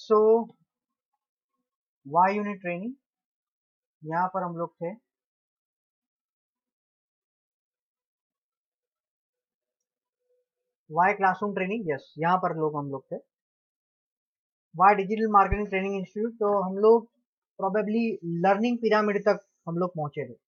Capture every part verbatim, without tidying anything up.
सो Y unit training, यहाँ पर हम लोग थे। वाई क्लासरूम ट्रेनिंग, यस, यहाँ पर लोग हम लोग थे। Y digital marketing training institute, तो हम लोग प्रोबेबली लर्निंग पिरामिड तक हम लोग पहुंचे थे।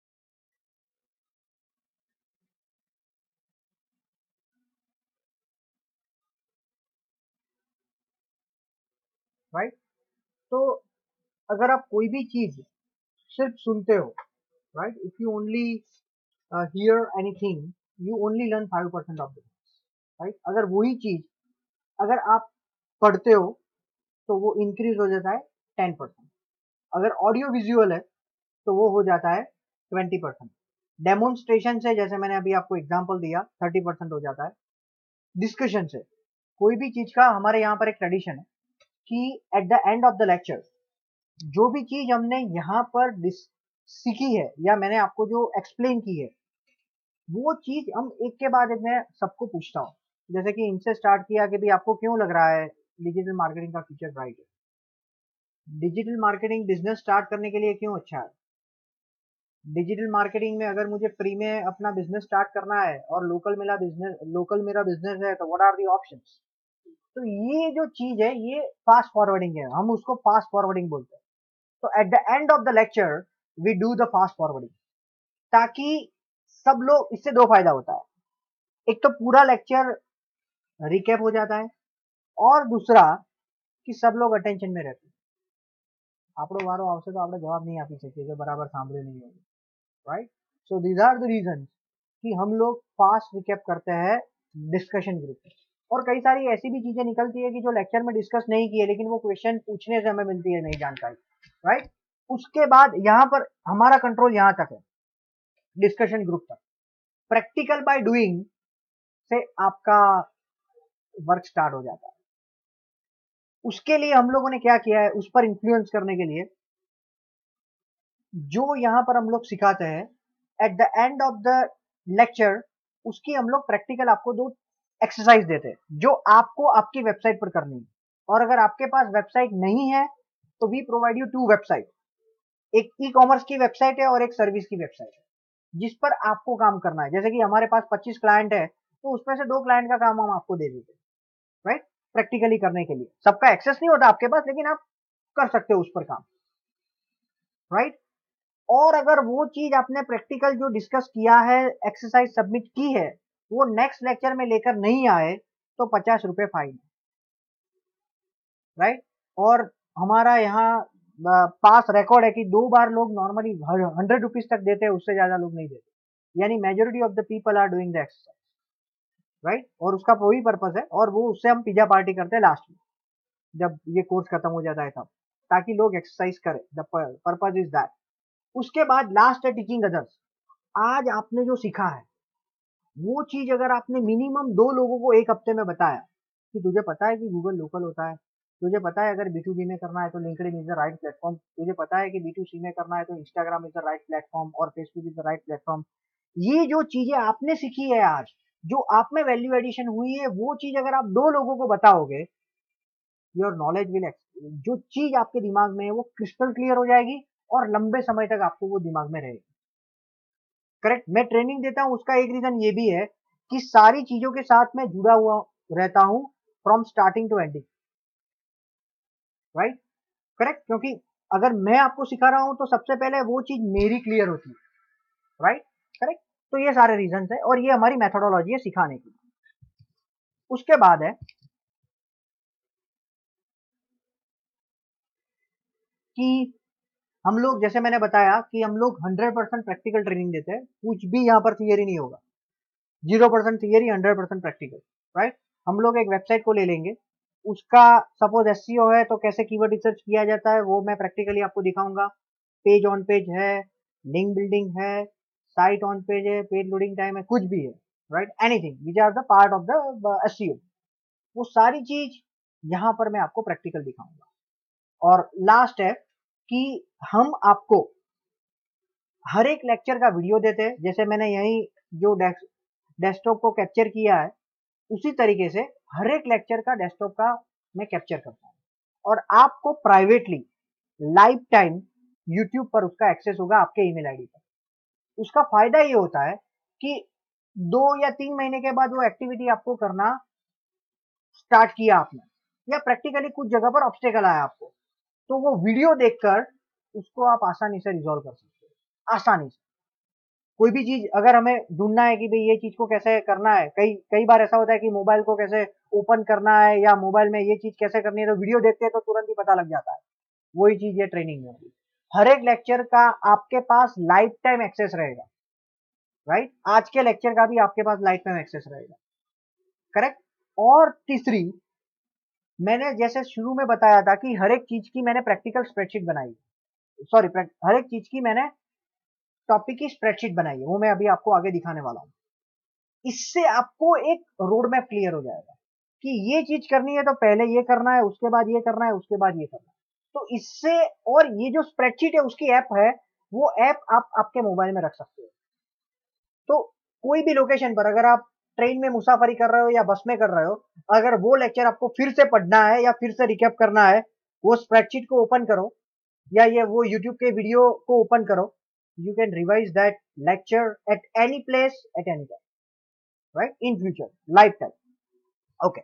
राइट, तो अगर आप कोई भी चीज सिर्फ सुनते हो, right, if you only hear anything, you only learn five percent of it. Right, अगर वही चीज अगर आप पढ़ते हो तो वो इंक्रीज हो जाता है टेन परसेंट। अगर ऑडियो विजुअल है तो वो हो जाता है ट्वेंटी परसेंट। डेमोन्स्ट्रेशन से, जैसे मैंने अभी आपको एग्जांपल दिया, थर्टी परसेंट हो जाता है। डिस्कशन से, कोई भी चीज का हमारे यहाँ पर एक ट्रेडिशन है कि at the end of the lecture जो भी चीज हमने यहाँ पर सीखी है या मैंने आपको जो एक्सप्लेन की है, वो चीज हम एक के बाद एक मैं सबको पूछता हूँ। जैसे कि इनसे स्टार्ट किया कि भी आपको क्यों लग रहा है डिजिटल मार्केटिंग का फ्यूचर ब्राइट है, डिजिटल मार्केटिंग बिजनेस स्टार्ट करने के लिए क्यों अच्छा है, डिजिटल मार्केटिंग में अगर मुझे फ्री में अपना बिजनेस स्टार्ट करना है और लोकल मेरा बिजनेस लोकल मेरा बिजनेस है, तो व्हाट आर दी ऑप्शंस। तो ये जो चीज है ये फास्ट फॉरवर्डिंग है, हम उसको फास्ट फॉरवर्डिंग बोलते हैं। तो at the end of the lecture we do the fast forwarding, ताकि सब लोग, इससे दो फायदा होता है। एक तो पूरा लेक्चर रिकैप हो जाता है, और दूसरा कि सब लोग अटेंशन में रहते हैं। આપણો વારો આવશે તો આપણે જવાબ नहीं આપी શકીએ જો बराबर સાંભળ્યું नहीं होगा, right. So these are the reason कि हम लोग फास्ट रिकैप करते हैं डिस्कशन ग्रुप। और कई सारी ऐसी भी चीजें निकलती है कि जो लेक्चर में डिस्कस नहीं की है, लेकिन वो क्वेश्चन पूछने से हमें मिलती है नई जानकारी, राइट। उसके बाद यहाँ पर हमारा कंट्रोल यहाँ तक है, डिस्कशन ग्रुप तक। प्रैक्टिकल बाय डूइंग से आपका वर्क स्टार्ट हो जाता है। उसके लिए हम लोगों ने क्या किया है, उस पर इन्फ्लुएंस करने के लिए जो यहाँ पर हम लोग सिखाते हैं at the end of the lecture, उसकी हम लोग प्रैक्टिकल आपको दो एक्सरसाइज देते हैं जो आपको आपकी वेबसाइट पर करनी है। और अगर आपके पास वेबसाइट नहीं है तो we provide you to website, एक ई कॉमर्स की वेबसाइट है और एक सर्विस की वेबसाइट है, जिस पर आपको काम करना है। जैसे कि हमारे पास पच्चीस क्लाइंट है, तो उसमें से दो क्लाइंट का काम हम आपको दे देते हैं, राइट, प्रैक्टिकली करने के लिए। सबका एक्सेस नहीं होता आपके पास, लेकिन आप कर सकते हो उस पर काम, राइट। और अगर वो चीज आपने प्रैक्टिकल जो डिस्कस किया है, एक्सरसाइज सबमिट की है, वो नेक्स्ट लेक्चर में लेकर नहीं आए तो पचास रुपए फाइन, राइट। और हमारा यहाँ पास रिकॉर्ड है कि दो बार लोग नॉर्मली हंड्रेड रुपीज तक देते हैं, उससे ज्यादा लोग नहीं देते। यानी majority of the people are doing the exercise, right. और उसका वही पर्पस है, और वो उससे हम पिज्जा पार्टी करते हैं लास्ट में जब ये कोर्स खत्म हो जाता है तब, ताकि लोग एक्सरसाइज करें। The purpose is that. उसके बाद लास्ट है टीचिंग अदर्स। आज आपने जो सीखा है वो चीज अगर आपने मिनिमम दो लोगों को एक हफ्ते में बताया कि तुझे पता है कि गूगल लोकल होता है, तुझे पता है अगर बी टू बी में करना है तो LinkedIn is the right platform, तुझे पता है कि बी टू सी में करना है तो Instagram is the right platform और Facebook is the right platform. ये जो चीजें आपने सीखी है आज, जो आप में वैल्यू एडिशन हुई है, वो चीज अगर आप दो लोगों को बताओगे, योर नॉलेज विल, जो चीज आपके दिमाग में है वो क्रिस्टल क्लियर हो जाएगी और लंबे समय तक आपको वो दिमाग में रहेगी। करेक्ट। मैं ट्रेनिंग देता हूं, उसका एक रीजन ये भी है कि सारी चीजों के साथ मैं जुड़ा हुआ रहता हूं from starting to ending, right, correct. क्योंकि अगर मैं आपको सिखा रहा हूं तो सबसे पहले वो चीज मेरी क्लियर होती है, राइट, करेक्ट। तो ये सारे रीजन है और ये हमारी मेथोडोलॉजी है सिखाने की। उसके बाद है कि हम लोग, जैसे मैंने बताया कि हम लोग हंड्रेड परसेंट प्रैक्टिकल ट्रेनिंग देते हैं, कुछ भी यहाँ पर थियरी नहीं होगा, zero percent theory, hundred percent practical, right. हम लोग एक वेबसाइट को ले लेंगे, उसका सपोज एसईओ है तो कैसे कीवर्ड रिसर्च किया जाता है वो मैं प्रैक्टिकली आपको दिखाऊंगा। पेज ऑन पेज है, लिंक बिल्डिंग है, साइट ऑन पेज है, पेज लोडिंग टाइम है, कुछ भी है, right, anything which are the part of the SEO, वो सारी चीज यहाँ पर मैं आपको प्रैक्टिकल दिखाऊंगा। और लास्ट है कि हम आपको हर एक लेक्चर का वीडियो देते हैं। जैसे मैंने यही जो डेस्कटॉप को कैप्चर किया है, उसी तरीके से हर एक लेक्चर का डेस्कटॉप का मैं कैप्चर करता हूँ और आपको प्राइवेटली लाइफ टाइम यूट्यूब पर उसका एक्सेस होगा आपके ईमेल आईडी पर। उसका फायदा ये होता है कि दो या तीन महीने के बाद वो एक्टिविटी आपको करना स्टार्ट किया आपने, या प्रैक्टिकली कुछ जगह पर ऑब्स्टेकल आया आपको, तो वो वीडियो देखकर उसको आप आसानी से रिजॉल्व कर सकते हो। आसानी से कोई भी चीज अगर हमें ढूंढना है कि भाई ये चीज को कैसे करना है, कई कई बार ऐसा होता है कि मोबाइल को कैसे ओपन करना है या मोबाइल में ये चीज कैसे करनी है, तो वीडियो देखते हैं तो तुरंत ही पता लग जाता है। वही चीज ये ट्रेनिंग में होगी। हर एक लेक्चर का आपके पास लाइफ टाइम एक्सेस रहेगा, राइट। आज के लेक्चर का भी आपके पास लाइफ टाइम एक्सेस रहेगा, करेक्ट। और तीसरी, मैंने जैसे शुरू में बताया था कि हर एक चीज की मैंने प्रैक्टिकल स्प्रेडशीट बनाई, सॉरी हर एक चीज की मैंने टॉपिक की स्प्रेडशीट बनाई है, वो मैं अभी आपको आगे दिखाने वाला हूँ। इससे आपको एक रोड मैप क्लियर हो जाएगा कि ये चीज करनी है तो पहले ये करना है, उसके बाद ये करना है, उसके बाद ये करना है। तो इससे, और ये जो स्प्रेडशीट है उसकी ऐप है, वो ऐप आप आपके मोबाइल में रख सकते हो। तो कोई भी लोकेशन पर अगर आप ट्रेन में मुसाफरी कर रहे हो या बस में कर रहे हो, अगर वो लेक्चर आपको फिर से पढ़ना है या फिर से रिकैप करना है, वो स्प्रेडशीट को ओपन करो या ये वो यूट्यूब के वीडियो को ओपन करो, you can revise that lecture at any place at any time, right, in future lifetime. Okay,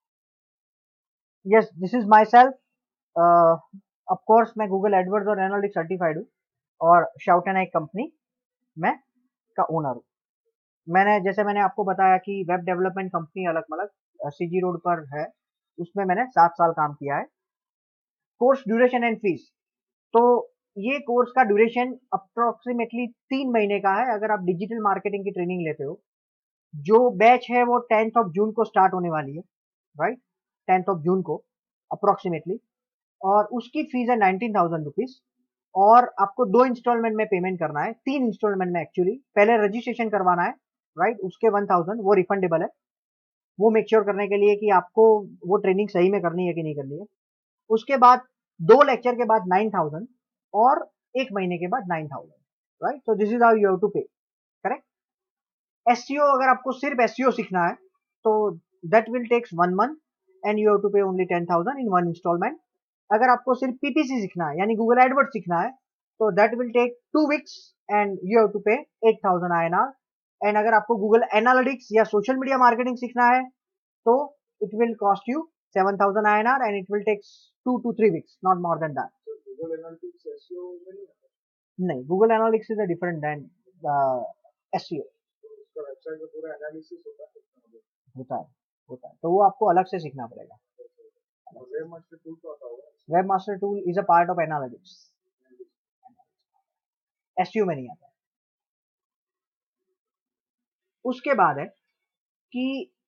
yes, this is myself. uh, of course मैं गूगल एडवर्ड्स और एनालिटिक्स सर्टिफाइड हूँ और शाउट एंड आई कंपनी में का owner हूँ। मैंने जैसे मैंने आपको बताया कि वेब डेवलपमेंट कंपनी अलग अलग सीजी रोड पर है, उसमें मैंने सात साल काम किया है। कोर्स ड्यूरेशन एंड फीस, तो ये कोर्स का ड्यूरेशन अप्रोक्सीमेटली तीन महीने का है अगर आप डिजिटल मार्केटिंग की ट्रेनिंग लेते हो। जो बैच है वो टेंथ ऑफ जून को स्टार्ट होने वाली है, राइट, टेंथ ऑफ जून को अप्रोक्सीमेटली, और उसकी फीस है नाइनटीन थाउजेंड रुपीज, और आपको दो इंस्टॉलमेंट में पेमेंट करना है, तीन इंस्टॉलमेंट में एक्चुअली। पहले रजिस्ट्रेशन करवाना है, राइट, उसके वन थाउजेंड वो रिफंडेबल है, वो मेक श्योर करने के लिए कि आपको वो ट्रेनिंग सही में करनी है कि नहीं करनी है। उसके बाद दो लेक्चर के बाद नाइन थाउजेंड, और एक महीने के बाद नाइन थाउजेंड, राइट। तो this is how you have to pay, correct. SEO, अगर आपको सिर्फ एसईओ सीखना है तो that will takes one month and you have to pay only ten thousand in one installment. अगर आपको सिर्फ पीपीसी सीखना है यानी गूगल एडवर्ड सीखना है तो that will take two weeks and you have to pay eight thousand I N R. And अगर आपको गूगल एनालिटिक्स या सोशल मीडिया मार्केटिंग सीखना है तो it will cost you seven thousand I N R and it will takes two two three weeks, not more than that. नहीं, Google analytics is different than SEO. होता है होता है तो वो आपको अलग से सीखना पड़ेगा। Web master tool is a part of analytics, SEO में नहीं आता। उसके बाद है कि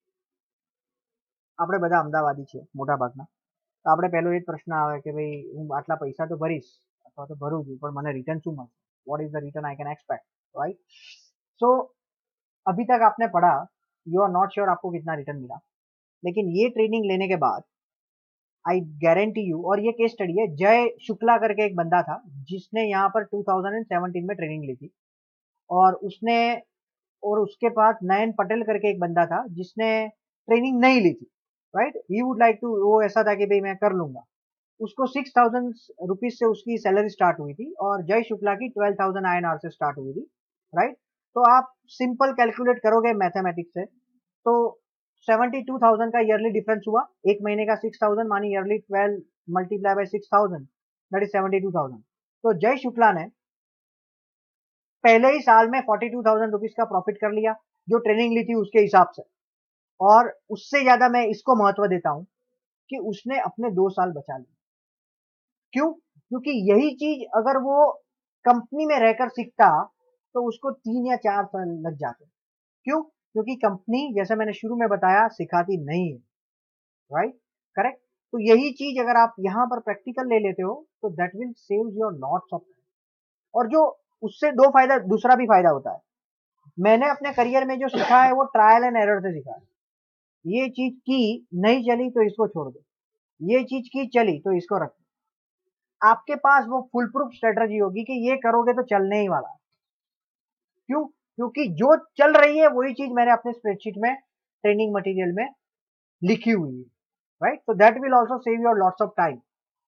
આપણે બધા અમદાવાદી છે મોટા ભાગના, તો આપણે પહેલો એ જ પ્રશ્ન આવે કે ભાઈ હું આટલા પૈસા તો ભરીશ અથવા તો ભરું છું પણ મને રિટર્ન શું મળશે, what is the return I can expect, right. So अभी तक आपने पढ़ा, यू आर नॉट श्योर आपको कितना रिटर्न मिला, लेकिन ये ट्रेनिंग लेने के बाद आई गारंटी यू, और ये केस स्टडी है, जय शुक्ला करके एक बंदा था जिसने यहाँ पर टू थाउजेंड सेवेंटीन में ट्रेनिंग ली थी, और उसने, और उसके पास नयन पटेल करके एक बंदा था जिसने ट्रेनिंग नहीं ली थी, right. He would like to, वो ऐसा था कि भाई मैं कर लूंगा। उसको सिक्स थाउजेंड रुपीज से उसकी सैलरी स्टार्ट हुई थी और जय शुक्ला की twelve thousand I N R से स्टार्ट हुई थी, राइट। तो आप सिंपल कैलकुलेट करोगे मैथमेटिक्स से तो सेवेंटी टू थाउजेंड का ईयरली डिफरेंस हुआ, एक महीने का सिक्स थाउजेंड मानी yearly twelve multiply by six thousand, that is seventy two thousand. तो जय शुक्ला ने पहले ही साल में फोर्टी टू थाउजेंड रुपीज का प्रॉफिट कर लिया जो ट्रेनिंग ली थी उसके हिसाब से। और उससे ज्यादा मैं इसको महत्व देता हूं कि उसने अपने दो साल बचा लिए। क्यों? क्योंकि यही चीज अगर वो कंपनी में रहकर सीखता तो उसको तीन या चार साल लग जाते। क्यों? क्योंकि कंपनी, जैसे मैंने शुरू में बताया, सिखाती नहीं है, राइट, करेक्ट। तो यही चीज अगर आप यहाँ पर प्रैक्टिकल ले लेते हो तो that will save your lots of. और जो उससे दो फायदा, दूसरा भी फायदा होता है, मैंने अपने करियर में जो सीखा है वो ट्रायल एंड एरर से सीखा है। ये चीज की नहीं चली तो इसको छोड़ दो, ये चीज की चली तो इसको रख दो। आपके पास वो फुल प्रूफ स्ट्रेटजी होगी कि ये करोगे तो चलने ही वाला। क्यों? क्योंकि जो चल रही है वही चीज मैंने अपने स्प्रेडशीट में, ट्रेनिंग मटेरियल में लिखी हुई है, right. so that will also save your lots of time.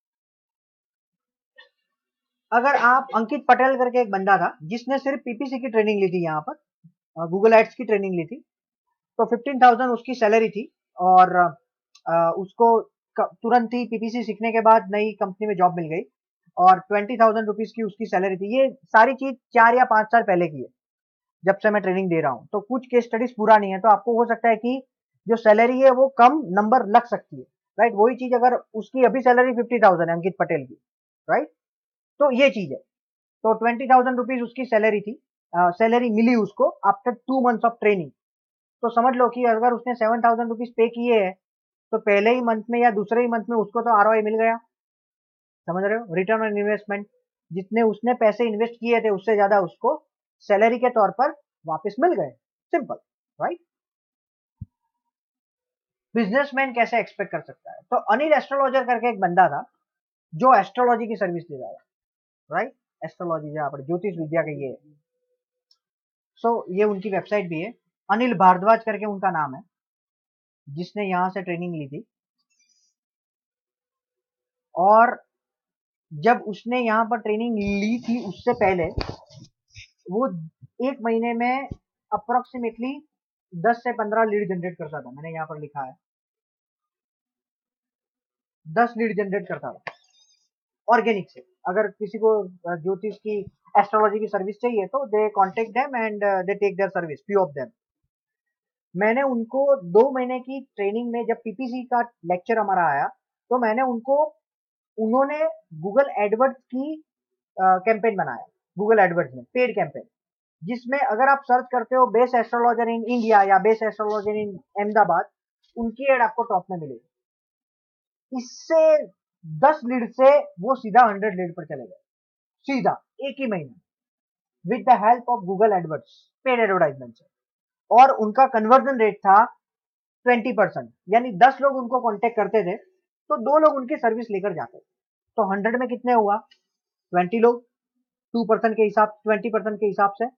अगर आप अंकित पटेल करके एक बंदा था जिसने सिर्फ पीपीसी की ट्रेनिंग ली थी, यहाँ पर गूगल एड्स की ट्रेनिंग ली थी, तो फिफ्टीन थाउजेंड उसकी सैलरी थी और आ, उसको तुरंत ही पीपीसी सीखने के बाद नई कंपनी में जॉब मिल गई और ट्वेंटी थाउजेंड रुपीज की उसकी सैलरी थी। ये सारी चीज चार या पांच साल पहले की है, जब से मैं ट्रेनिंग दे रहा हूँ। तो कुछ केस स्टडीज पूरा नहीं है, तो आपको हो सकता है कि जो सैलरी है वो कम नंबर लग सकती है, राइट। वही चीज अगर उसकी अभी सैलरी फिफ्टी थाउजेंड है अंकित पटेल की, राइट, तो ये चीज है। तो ट्वेंटी थाउजेंड रुपीज उसकी सैलरी थी, सैलरी uh, मिली उसको after two months of training. तो समझ लो कि अगर उसने सेवन थाउजेंड रुपीज पे किए हैं तो पहले ही मंथ में या दूसरे ही मंथ में उसको तो आरओआई मिल गया। समझ रहे हो, रिटर्न ऑन इन्वेस्टमेंट। जितने उसने पैसे इन्वेस्ट किए थे उससे ज्यादा उसको सैलरी के तौर पर वापस मिल गए। Simple, right. बिजनेसमैन कैसे एक्सपेक्ट कर सकता है? तो अनिल एस्ट्रोलॉजर करके एक बंदा था जो एस्ट्रोलॉजी की सर्विस दे रहा था, राइट। एस्ट्रोलॉजी जो आप ज्योतिष विद्या का ये है। सो so, ये उनकी वेबसाइट भी है, अनिल भारद्वाज करके उनका नाम है, जिसने यहां से ट्रेनिंग ली थी। और जब उसने यहाँ पर ट्रेनिंग ली थी उससे पहले वो एक महीने में अप्रोक्सीमेटली दस से पंद्रह लीड जनरेट करता था। मैंने यहाँ पर लिखा है दस लीड जनरेट करता था ऑर्गेनिक से। अगर किसी को ज्योतिष की एस्ट्रोलॉजी की सर्विस चाहिए तो they contact them and they take their service, few of them. मैंने उनको दो महीने की ट्रेनिंग में, जब पीपीसी का लेक्चर हमारा आया, तो मैंने उनको, उन्होंने गूगल एडवर्ड्स की कैंपेन बनाया, गूगल एडवर्ड्स में पेड कैंपेन, जिसमें अगर आप सर्च करते हो बेस्ट एस्ट्रोलॉजर इन इंडिया या बेस्ट एस्ट्रोलॉजर इन अहमदाबाद, उनकी एड आपको टॉप में मिलेगी। इससे दस लीड से वो सीधा हंड्रेड लीड पर चले गए, सीधा एक ही महीने, with the help of Google AdWords, paid advertisement से। और उनका कन्वर्जन रेट था ट्वेंटी परसेंट, यानी दस लोग उनको कांटेक्ट करते थे तो दो लोग उनकी सर्विस लेकर जाते थे। तो हंड्रेड में कितने हुआ? ट्वेंटी लोग, टू परसेंट के हिसाब ट्वेंटी परसेंट के हिसाब से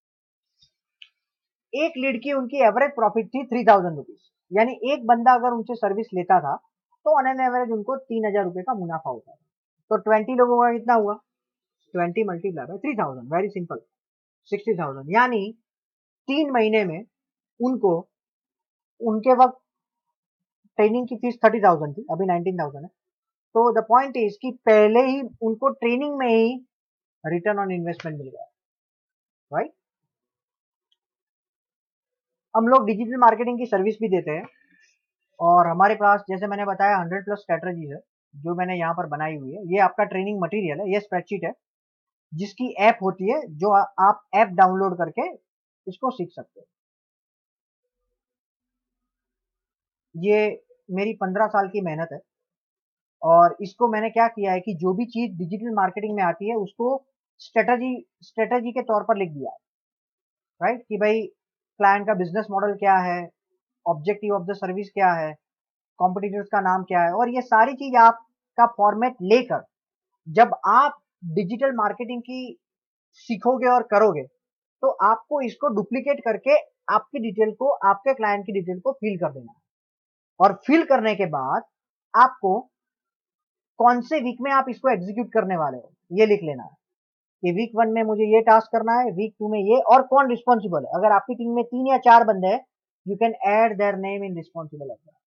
एक लीड की उनकी एवरेज प्रॉफिट थी थ्री थाउजेंड रुपीज। यानी एक बंदा अगर उनसे सर्विस लेता था तो ऑन एन एवरेज उनको तीन हजार रुपए का मुनाफा होता था। तो ट्वेंटी लोगों का कितना हुआ? Twenty multiply by three thousand, very simple, sixty thousand. यानी तीन महीने में उनको, उनके वक्त ट्रेनिंग की फीस थर्टी थाउजेंड थी, अभी नाइनटीन थाउजेंड है। तो द पॉइंट इज कि पहले ही उनको ट्रेनिंग में ही रिटर्न ऑन इन्वेस्टमेंट मिल गया, राइट। हम लोग डिजिटल मार्केटिंग की सर्विस भी देते हैं और हमारे पास, जैसे मैंने बताया, हंड्रेड प्लस स्ट्रेटजीज है जो मैंने यहाँ पर बनाई हुई है। ये आपका ट्रेनिंग मटेरियल है, ये स्प्रेडशीट है जिसकी ऐप होती है, जो आ, आप ऐप डाउनलोड करके इसको सीख सकते हो। ये मेरी पंद्रह साल की मेहनत है और इसको मैंने क्या किया है कि जो भी चीज डिजिटल मार्केटिंग में आती है उसको स्ट्रेटजी स्ट्रेटजी के तौर पर लिख दिया है, राइट। कि भाई क्लाइंट का बिजनेस मॉडल क्या है, ऑब्जेक्टिव ऑफ द सर्विस क्या है, कॉम्पिटिटर्स का नाम क्या है, और ये सारी चीज आपका फॉर्मेट लेकर जब आप डिजिटल मार्केटिंग की सीखोगे और करोगे तो आपको इसको डुप्लीकेट करके आपकी डिटेल को, आपके क्लाइंट की डिटेल को फिल कर देना है। और फिल करने के बाद आपको कौन से वीक में आप इसको एग्जीक्यूट करने वाले हो ये लिख लेना है कि वीक वन में मुझे ये टास्क करना है, वीक टू में ये, और कौन रिस्पॉन्सिबल है। अगर आपकी टीम में तीन या चार बंदे हैं, you can add their name in responsible of that.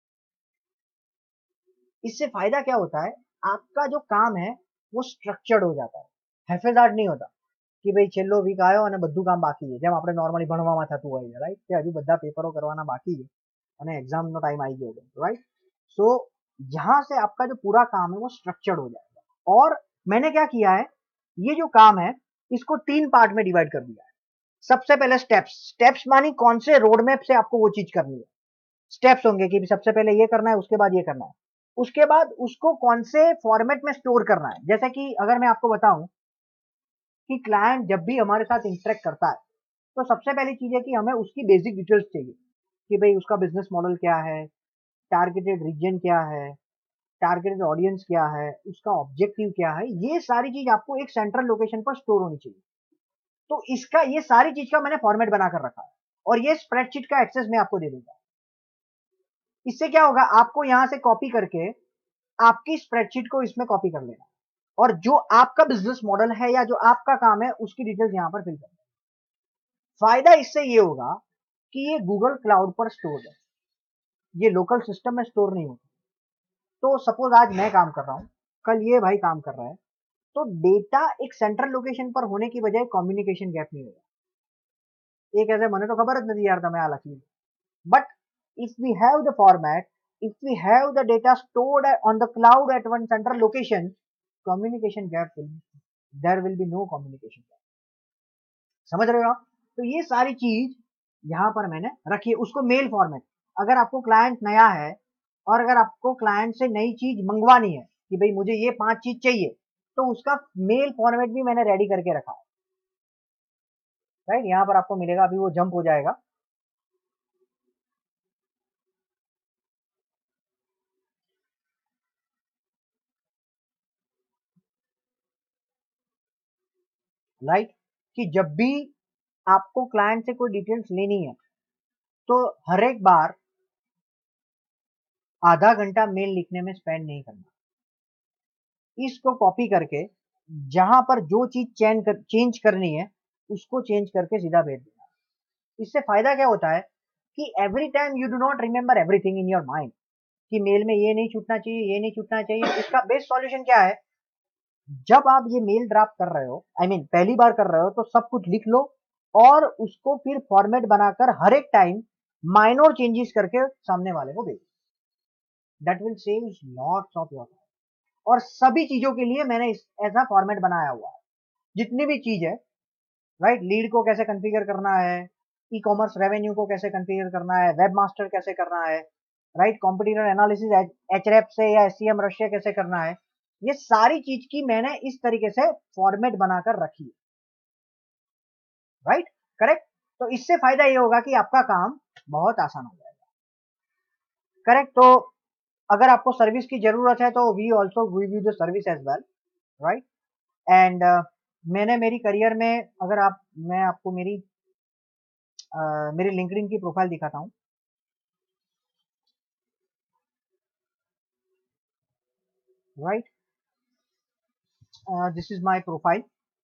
इससे फायदा क्या होता है? आपका जो काम है वो स्ट्रक्चर्ड हो जाता है, हेफेजार्ड नहीं होता कि ભાઈ છેલ્લો વીક આવ્યો અને બધું કામ બાકી છે, જેમ આપણે નોર્મલી ભણવામાં થતું હોય છે, રાઈટ, કે હજુ બધા પેપરો કરવાના બાકી છે અને એક્ઝામનો ટાઈમ આવી ગયો છે, राइट। सो यहाँ से आपका जो पूरा काम है वो स्ट्रक्चर्ड हो जाएगा। और मैंने क्या किया है, ये जो काम है इसको तीन पार्ट में डिवाइड कर दिया है। सबसे पहले स्टेप्स, स्टेप्स मानी कौन से रोड मैप से आपको वो चीज करनी है। स्टेप्स होंगे कि सबसे पहले ये करना है, उसके बाद ये करना है, उसके बाद उसको कौन से फॉर्मेट में स्टोर करना है। जैसे कि अगर मैं आपको बताऊं कि क्लाइंट जब भी हमारे साथ इंटरेक्ट करता है तो सबसे पहली चीज है कि हमें उसकी बेसिक डिटेल्स चाहिए कि भाई उसका बिजनेस मॉडल क्या है, टारगेटेड रीजन क्या है, टारगेटेड ऑडियंस क्या है, उसका ऑब्जेक्टिव क्या है। ये सारी चीज आपको एक सेंट्रल लोकेशन पर स्टोर होनी चाहिए। तो इसका, ये सारी चीज का मैंने फॉर्मेट बनाकर रखा है और ये स्प्रेडशीट का एक्सेस मैं आपको दे दूंगा। इससे क्या होगा, आपको यहां से कॉपी करके आपकी स्प्रेडशीट को इसमें कॉपी कर लेना, और जो आपका बिजनेस मॉडल है या जो आपका काम है उसकी डिटेल्स यहाँ पर फिल करना। फायदा इससे ये होगा कि ये गूगल क्लाउड पर स्टोर है, ये लोकल सिस्टम में स्टोर नहीं होता। तो सपोज आज मैं काम कर रहा हूँ, कल ये भाई काम कर रहा है, तो डेटा एक सेंट्रल लोकेशन पर होने की बजाय कम्युनिकेशन गैप नहीं होगा। एक ऐसे मने तो खबर नहीं यार તમે આ લખી, but if we have the format, if we have the data stored on the cloud at one central location, communication gap will there will be no communication gap। समझ रहे हो आप? तो ये सारी चीज यहाँ पर मैंने रखी है। उसको मेल फॉर्मेट, अगर आपको क्लाइंट नया है और अगर आपको क्लाइंट से नई चीज मंगवानी है कि भाई मुझे ये पांच चीज चाहिए, तो उसका मेल फॉर्मेट भी मैंने रेडी करके रखा है। राइट, यहाँ पर आपको मिलेगा, अभी वो जंप हो जाएगा। राइट, कि जब भी आपको क्लाइंट से कोई डिटेल्स लेनी है तो हर एक बार आधा घंटा मेल लिखने में स्पेंड नहीं करना। इसको कॉपी करके जहां पर जो चीज चेंज कर, चेंज करनी है उसको चेंज करके सीधा भेज देना। इससे फायदा क्या होता है कि every time you do not remember everything in your mind, कि मेल में ये नहीं छूटना चाहिए, ये नहीं छूटना चाहिए। इसका बेस्ट सॉल्यूशन क्या है, जब आप ये मेल ड्राफ्ट कर रहे हो, आई I मीन mean, पहली बार कर रहे हो, तो सब कुछ लिख लो और उसको फिर फॉर्मेट बनाकर हर एक टाइम माइनर चेंजेस करके सामने वाले को भेजो। That will save lots of your time. और सभी चीजों के लिए मैंने इस ऐसा फॉर्मेट बनाया हुआ है, जितनी भी चीज है। राइट, लीड को कैसे कॉन्फ़िगर करना है, ई कॉमर्स रेवेन्यू को कैसे कॉन्फ़िगर करना है, वेब मास्टर कैसे करना है, राइट, कॉम्पिटिटर एनालिसिस एचरेफ से या एससीएम रशिया कैसे करना है, ये सारी चीज की मैंने इस तरीके से फॉर्मेट बनाकर रखी है। Right, correct. तो इससे फायदा ये होगा कि आपका काम बहुत आसान हो जाएगा। करेक्ट। तो अगर आपको सर्विस की जरूरत है तो we also give you the service as well. Right, and मैंने मेरी करियर में, अगर आप, मैं आपको मेरी uh, मेरी लिंक्डइन की प्रोफाइल दिखाता हूँ। Right, this is my profile.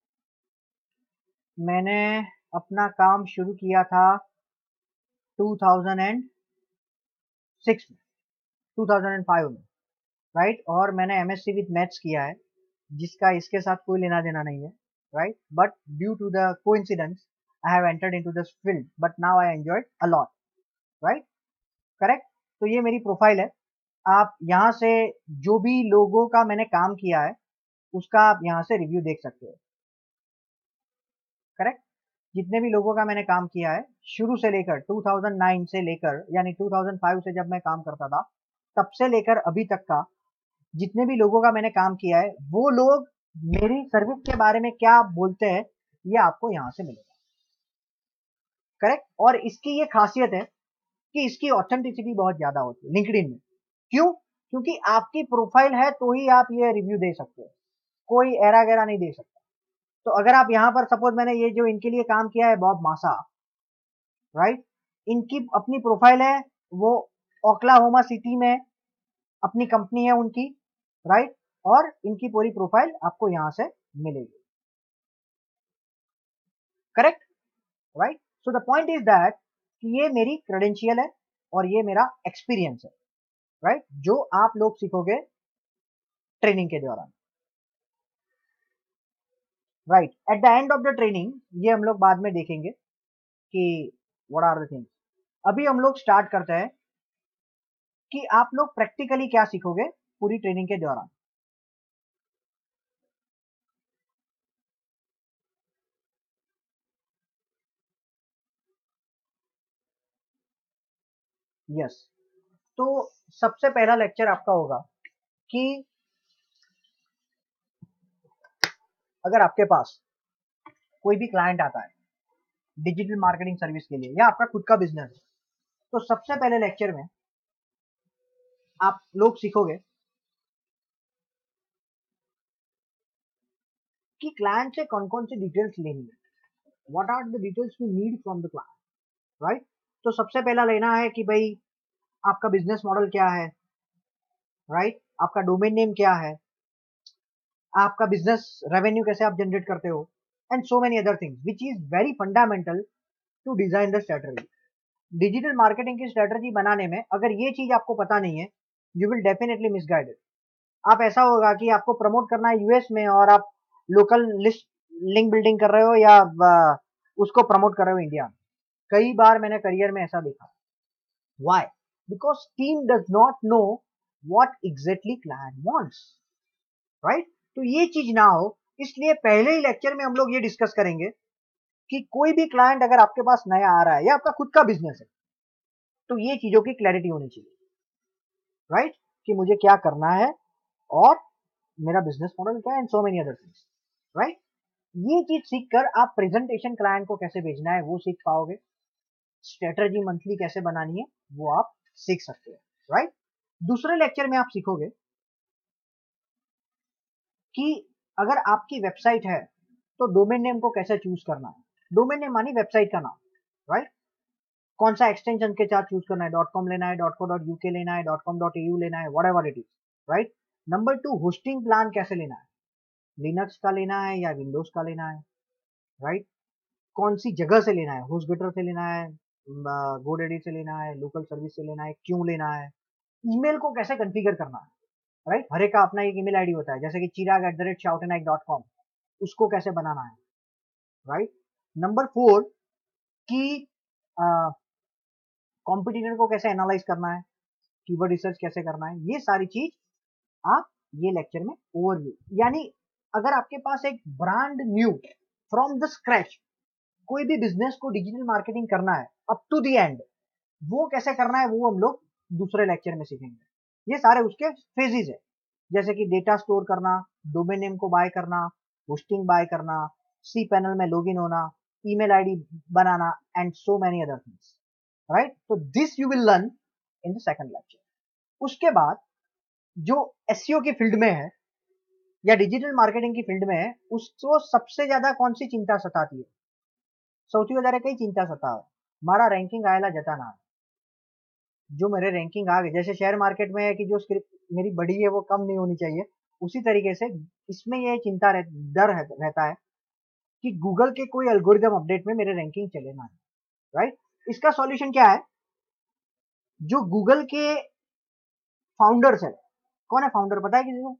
मैंने अपना काम शुरू किया था टू थाउज़ेंड सिक्स में, टू थाउज़ेंड फाइव में। राइट, और मैंने एमएससी विद मैथ्स किया है, जिसका इसके साथ कोई लेना देना नहीं है। Right, but due to the coincidence I have entered into this field, but now I enjoyed a lot. Right, correct. तो ये मेरी प्रोफाइल है। आप यहाँ से जो भी लोगों का मैंने काम किया है उसका आप यहाँ से रिव्यू देख सकते हो। करेक्ट, जितने भी लोगों का मैंने काम किया है शुरू से लेकर टू थाउज़ेंड नाइन से लेकर, यानी टू थाउज़ेंड फाइव से जब मैं काम करता था तब से लेकर अभी तक का जितने भी लोगों का मैंने काम किया है, वो लोग मेरी सर्विस के बारे में क्या बोलते हैं ये आपको यहाँ से मिलेगा। करेक्ट, और इसकी ये खासियत है कि इसकी ऑथेंटिसिटी बहुत ज्यादा होती है लिंक्डइन में। क्यों? क्योंकि आपकी प्रोफाइल है तो ही आप ये रिव्यू दे सकते हो, कोई एरा गैरा नहीं दे सकता। तो अगर आप यहाँ पर सपोज, मैंने ये जो इनके लिए काम किया है बॉब मासा, राइट, इनकी अपनी प्रोफाइल है, वो ओक्लाहोमा सिटी में अपनी कंपनी है उनकी। राइट, और इनकी पूरी प्रोफाइल आपको यहाँ से मिलेगी। Correct, right. So the point is that कि ये मेरी क्रेडेंशियल है और ये मेरा एक्सपीरियंस है। राइट, जो आप लोग सीखोगे ट्रेनिंग के दौरान। Right, at the end of the training ये हम लोग बाद में देखेंगे कि व्हाट आर द थिंग्स। अभी हम लोग स्टार्ट करते हैं कि आप लोग प्रैक्टिकली क्या सीखोगे पूरी ट्रेनिंग के दौरान। यस, तो सबसे पहला लेक्चर आपका होगा कि अगर आपके पास कोई भी क्लाइंट आता है डिजिटल मार्केटिंग सर्विस के लिए या आपका खुद का बिजनेस है, तो सबसे पहले लेक्चर में आप लोग सीखोगे कि क्लाइंट से कौन कौन सी डिटेल्स लेनी है, what are the details we need from the client. Right, तो सबसे पहला लेना है कि भाई आपका बिजनेस मॉडल क्या है। राइट, आपका डोमेन नेम क्या है, आपका बिजनेस रेवेन्यू कैसे आप जनरेट करते हो, and so many other things which is very fundamental to design the strategy. Digital marketing की स्ट्रेटजी बनाने में अगर ये चीज आपको पता नहीं है, यू विल डेफिनेटली मिसगाइडेड। आप ऐसा होगा कि आपको प्रमोट करना है यूएस में और आप लोकल लिस्ट लिंक बिल्डिंग कर रहे हो या आ, उसको प्रमोट कर रहे हो इंडिया में। कई बार मैंने करियर में ऐसा देखा। Why? Because team does not know what exactly client wants, right? तो ये चीज ना हो, इसलिए पहले ही लेक्चर में हम लोग ये डिस्कस करेंगे कि कोई भी क्लाइंट अगर आपके पास नया आ रहा है या आपका खुद का बिजनेस है, तो ये चीजों की क्लैरिटी होनी चाहिए, राइट? कि मुझे क्या करना है और मेरा बिजनेस मॉडल क्या है, and so many other things, right? ये चीज सीख कर आप प्रेजेंटेशन क्लाइंट को कैसे भेजना है वो सीख पाओगे। स्ट्रेटजी मंथली कैसे बनानी है वो आप सीख सकते हो, राइट? दूसरे लेक्चर में आप सीखोगे कि अगर आपकी वेबसाइट है तो डोमेन नेम को कैसे चूज करना है। डोमेन नेम मानी वेबसाइट का नाम, राइट? कौन सा एक्सटेंशन के साथ चूज करना है, डॉट कॉम लेना है, डॉट को डॉट यूके लेना है, डॉट कॉम डॉट एयू लेना है, whatever it is, right? Number two, hosting plan कैसे लेना है, लिनक्स का लेना है या विंडोज का लेना है, राइट? कौन सी जगह से लेना है, होस्टगेटर से लेना है, गोडेडी से लेना है, लोकल सर्विस से लेना है, क्यों लेना है, ईमेल को कैसे कॉन्फ़िगर करना है, राइट? हर एक का अपना एक ईमेल आईडी होता है, जैसे कि Chirag at the rate shoutnaik dot com, उसको कैसे बनाना है, राइट? नंबर फोर कि कॉम्पिटिटर को कैसे एनालाइज करना है, कीवर्ड रिसर्च कैसे करना है, ये सारी चीज आप ये लेक्चर में ओवरव्यू, यानी अगर आपके पास एक brand new from the scratch कोई भी बिजनेस को डिजिटल मार्केटिंग करना है अप टू द एंड, वो कैसे करना है वो हम लोग दूसरे लेक्चर में सीखेंगे। ये सारे उसके फेजेस है, जैसे कि डेटा स्टोर करना, डोमेन नेम को बाय करना, होस्टिंग बाय करना, सी पैनल में लॉगिन होना, ईमेल आईडी बनाना, and so many other things, right? तो this you will learn in the second lecture. उसके बाद जो एसईओ की फील्ड में है या डिजिटल मार्केटिंग की फील्ड में है, उसको सबसे ज्यादा कौन सी चिंता सताती है? સૌથી વધારે કઈ चिंता सतावे? मारा रैंकिंग आयला जता ना, जो मेरे रैंकिंग आ गए, जैसे शेयर मार्केट में है कि जो स्क्रिप्ट मेरी बड़ी है वो कम नहीं होनी चाहिए, उसी तरीके से इसमें ये चिंता रह, डर है, रहता है कि गूगल के कोई एल्गोरिदम अपडेट में मेरे रैंकिंग चले ना, राइट? इसका सॉल्यूशन क्या है? जो गूगल के फाउंडर्स है, कौन है फाउंडर, पता है किसी को?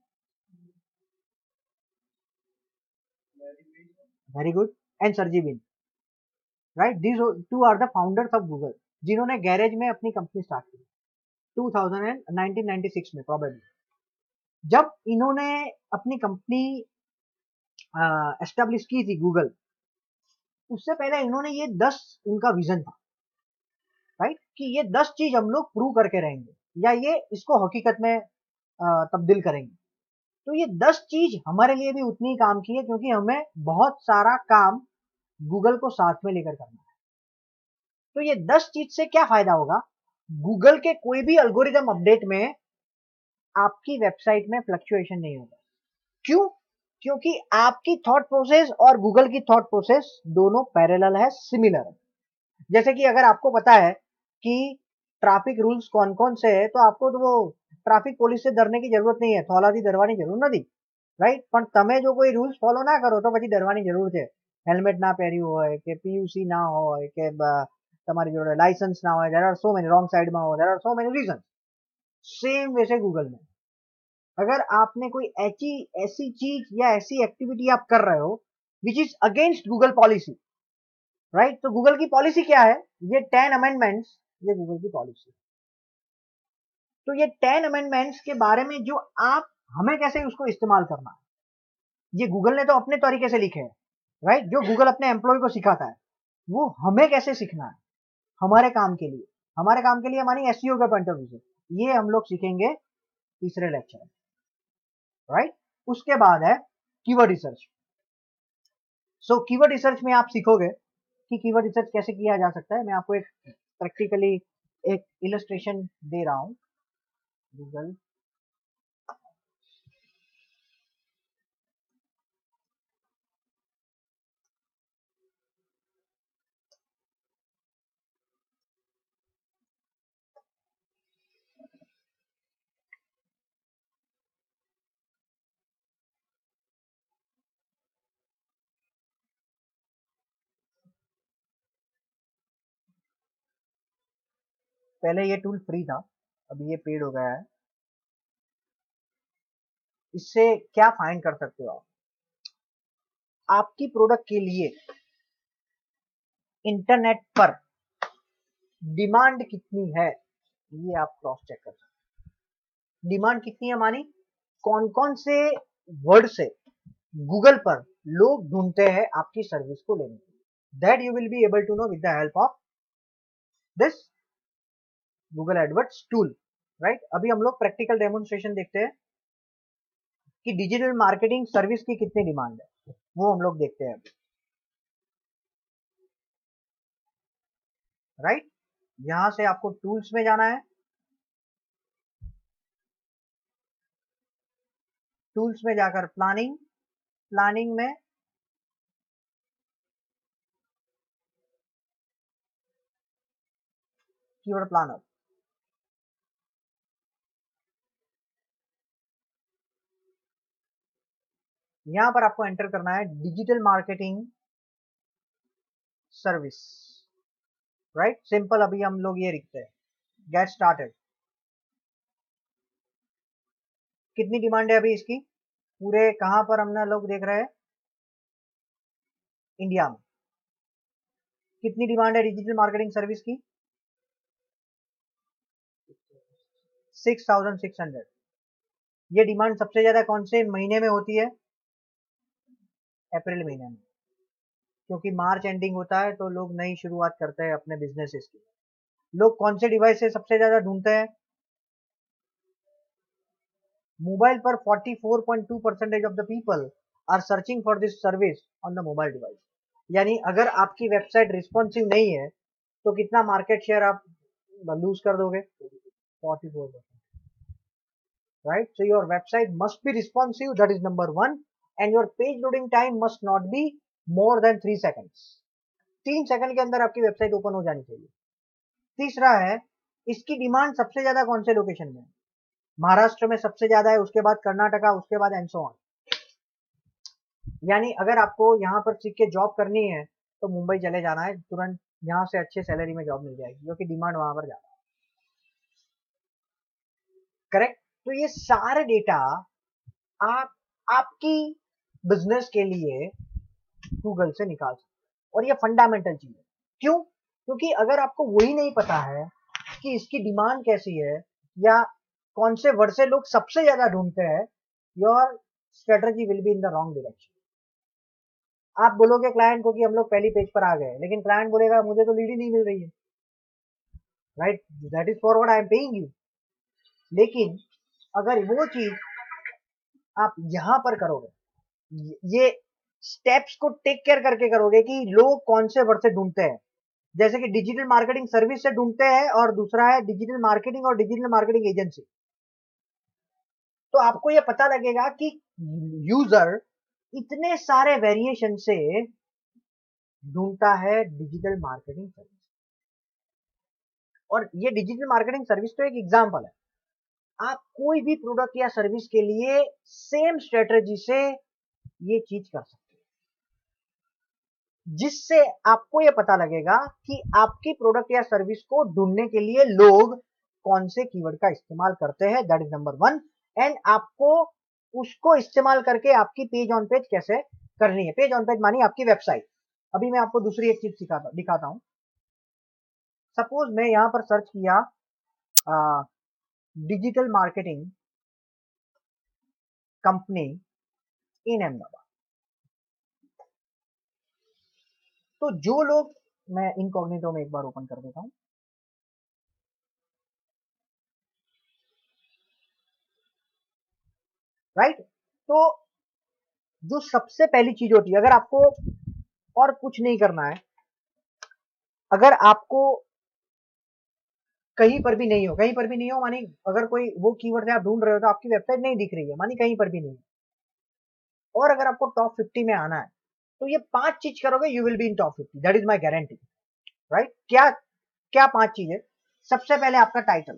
Very good, and Sergey Brin, right? These two are the founders of Google, जिन्होंने गैरेज में अपनी कंपनी स्टार्ट की two thousand nineteen ninety six में प्रोबेबली। जब इन्होंने अपनी कंपनी एस्टेब्लिश की थी गूगल, उससे पहले इन्होंने ये दस उनका विजन था, राइट? कि ये दस चीज हम लोग प्रूव करके रहेंगे या ये इसको हकीकत में अ, तब्दील करेंगे। तो ये दस चीज हमारे लिए भी उतनी ही काम की है, क्योंकि हमें बहुत सारा काम गूगल को साथ में लेकर करना है। तो ये दस चीज से क्या फायदा होगा? गूगल के कोई भी अल्गोरिदम अपडेट में आपकी वेबसाइट में फ्लक्चुएशन नहीं होगा। क्यों? क्योंकि आपकी थॉट प्रोसेस और गूगल की थॉट प्रोसेस दोनों पैरेलल है, सिमिलर है। जैसे कि अगर आपको पता है कि ट्रैफिक रूल्स कौन कौन से है, तो आपको तो वो ट्रैफिक पुलिस से डरने की जरूरत नहीं है, थोलाથી ડરવાની જરૂર નથી, રાઈટ? પણ તમે જો કોઈ રૂલ્સ ફોલો ના કરો તો પછી ડરવાની જરૂર છે। હેલ્મેટ ના પહેર્યું હોય કે પીયુસી ના હોય કે તમારી જોડે લાયસન્સ ના હોય, there are so many wrong side में हो, there are so many reason. Same वैसे गूगल में अगर आपने कोई ऐसी ऐसी चीज या ऐसी एक्टिविटी आप कर रहे हो which is against Google policy, right? तो गूगल की पॉलिसी क्या है? ये टेन अमेंडमेंट्स, ये गूगल की पॉलिसी। तो ये टेन अमेंडमेंट्स के बारे में जो आप हमें कैसे उसको इस्तेमाल करना है, ये गूगल ने तो अपने तरीके से लिखे हैं, राइट? जो गूगल अपने एम्प्लॉय को सिखाता है वो हमें कैसे सीखना है हमारे काम के लिए, हमारे काम के लिए मानी एसईओ के पॉइंट ऑफ व्यू से, ये हम लोग सीखेंगे तीसरे लेक्चर में, राइट? उसके बाद है keyword research. So keyword research में आप सीखोगे कि कीवर्ड रिसर्च कैसे किया जा सकता है। मैं आपको एक प्रैक्टिकली एक इलस्ट्रेशन दे रहा हूं। गूगल पहले ये टूल फ्री था, अभी ये पेड हो गया है। इससे क्या फाइंड कर सकते हो आप, आपकी प्रोडक्ट के लिए इंटरनेट पर डिमांड कितनी है, ये आप क्रॉस चेक कर सकते हो। डिमांड कितनी है मानी, कौन कौन से वर्ड से गूगल पर लोग ढूंढते हैं आपकी सर्विस को लेने के लिए, that you will be able to know with the help of this Google AdWords tool, right. अभी हम लोग प्रैक्टिकल डेमोन्स्ट्रेशन देखते हैं कि डिजिटल मार्केटिंग सर्विस की कितनी डिमांड है, वो हम लोग देखते हैं अभी, राइट। यहां से आपको टूल्स में जाना है, टूल्स में जाकर प्लानिंग, प्लानिंग में कीवर्ड प्लानर, यहां पर आपको एंटर करना है digital marketing service, right. Simple, अभी हम लोग ये लिखते हैं गेट स्टार्टेड। कितनी डिमांड है अभी इसकी, पूरे कहां पर हमने लोग देख रहे हैं, इंडिया में। कितनी डिमांड है डिजिटल मार्केटिंग सर्विस की, सिक्स थाउजेंड सिक्स हंड्रेड। ये डिमांड सबसे ज्यादा कौन से महीने में होती है, अप्रैल महीने में, क्योंकि मार्च एंडिंग होता है तो लोग नई शुरुआत करते हैं अपने बिजनेसेस की। लोग कौन से डिवाइस से सबसे ज्यादा ढूंढते हैं, मोबाइल पर forty four point two percentage of the people are searching for this service on the mobile device. यानी अगर आपकी वेबसाइट रिस्पॉन्सिव नहीं है तो कितना मार्केट शेयर आप लूज कर दोगे, forty four percent, right? So your website must be responsive, that is number one, and your page loading time must not be more than three seconds. तीन second के अंदर आपकी वेबसाइट ओपन हो जानी चाहिए। तीसरा है, इसकी डिमांड सबसे ज्यादा कौन से लोकेशन में, महाराष्ट्र में सबसे ज्यादा है, उसके बाद कर्नाटका, उसके बाद एंड सो ऑन। यानी अगर आपको यहाँ पर सीख के जॉब करनी है तो मुंबई चले जाना है, तुरंत यहाँ से अच्छे सैलरी में जॉब मिल जाएगी, क्योंकि डिमांड वहां पर ज्यादा है, करेक्ट। तो ये सारे डेटा आप आपकी बिजनेस के लिए गूगल से निकाल सकते हैं, और ये फंडामेंटल चीज है। क्यों, क्योंकि अगर आपको वही नहीं पता है कि इसकी डिमांड कैसी है या कौन से वर्ड से लोग सबसे ज्यादा ढूंढते हैं, your strategy will be in the wrong direction. आप बोलोगे क्लाइंट को कि हम लोग पहली पेज पर आ गए, लेकिन क्लाइंट बोलेगा मुझे तो लीड ही नहीं मिल रही है, right, that is for what I am paying you. लेकिन अगर वो चीज आप यहां पर करोगे, ये स्टेप्स को टेक केयर करके करोगे कि लोग कौन से वर्ड से ढूंढते हैं, जैसे कि डिजिटल मार्केटिंग सर्विस से ढूंढते हैं और दूसरा है डिजिटल मार्केटिंग और डिजिटल मार्केटिंग एजेंसी, तो आपको ये पता लगेगा कि यूजर इतने सारे वेरिएशन से ढूंढता है डिजिटल मार्केटिंग सर्विस। और ये डिजिटल मार्केटिंग सर्विस तो एक एग्जांपल है, आप कोई भी प्रोडक्ट या सर्विस के लिए सेम स्ट्रेटजी से ये चीज कर सकते हैं, जिससे आपको ये पता लगेगा कि आपकी प्रोडक्ट या सर्विस को ढूंढने के लिए लोग कौन से कीवर्ड का इस्तेमाल करते हैं, that is number one. And आपको उसको इस्तेमाल करके आपकी पेज ऑन पेज कैसे करनी है, पेज ऑन पेज मानी आपकी वेबसाइट। अभी मैं आपको दूसरी एक चीज सिखाता दिखाता हूं। सपोज मैं यहां पर सर्च किया digital marketing company in Ahmedabad, तो जो लोग, मैं इनकॉग्निटो में एक बार ओपन कर देता हूं, राइट। तो जो सबसे पहली चीज होती है, अगर आपको और कुछ नहीं करना है, अगर आपको कहीं पर भी नहीं हो, कहीं पर भी नहीं हो मानी अगर कोई वो कीवर्ड आप ढूंढ रहे हो तो आपकी वेबसाइट नहीं दिख रही है, मानी कहीं पर भी नहीं, और अगर आपको टॉप फिफ्टी में आना है तो ये पांच चीज करोगे, you will be in top fifty, that is my guarantee, right. क्या क्या पांच चीजें, सबसे पहले आपका टाइटल।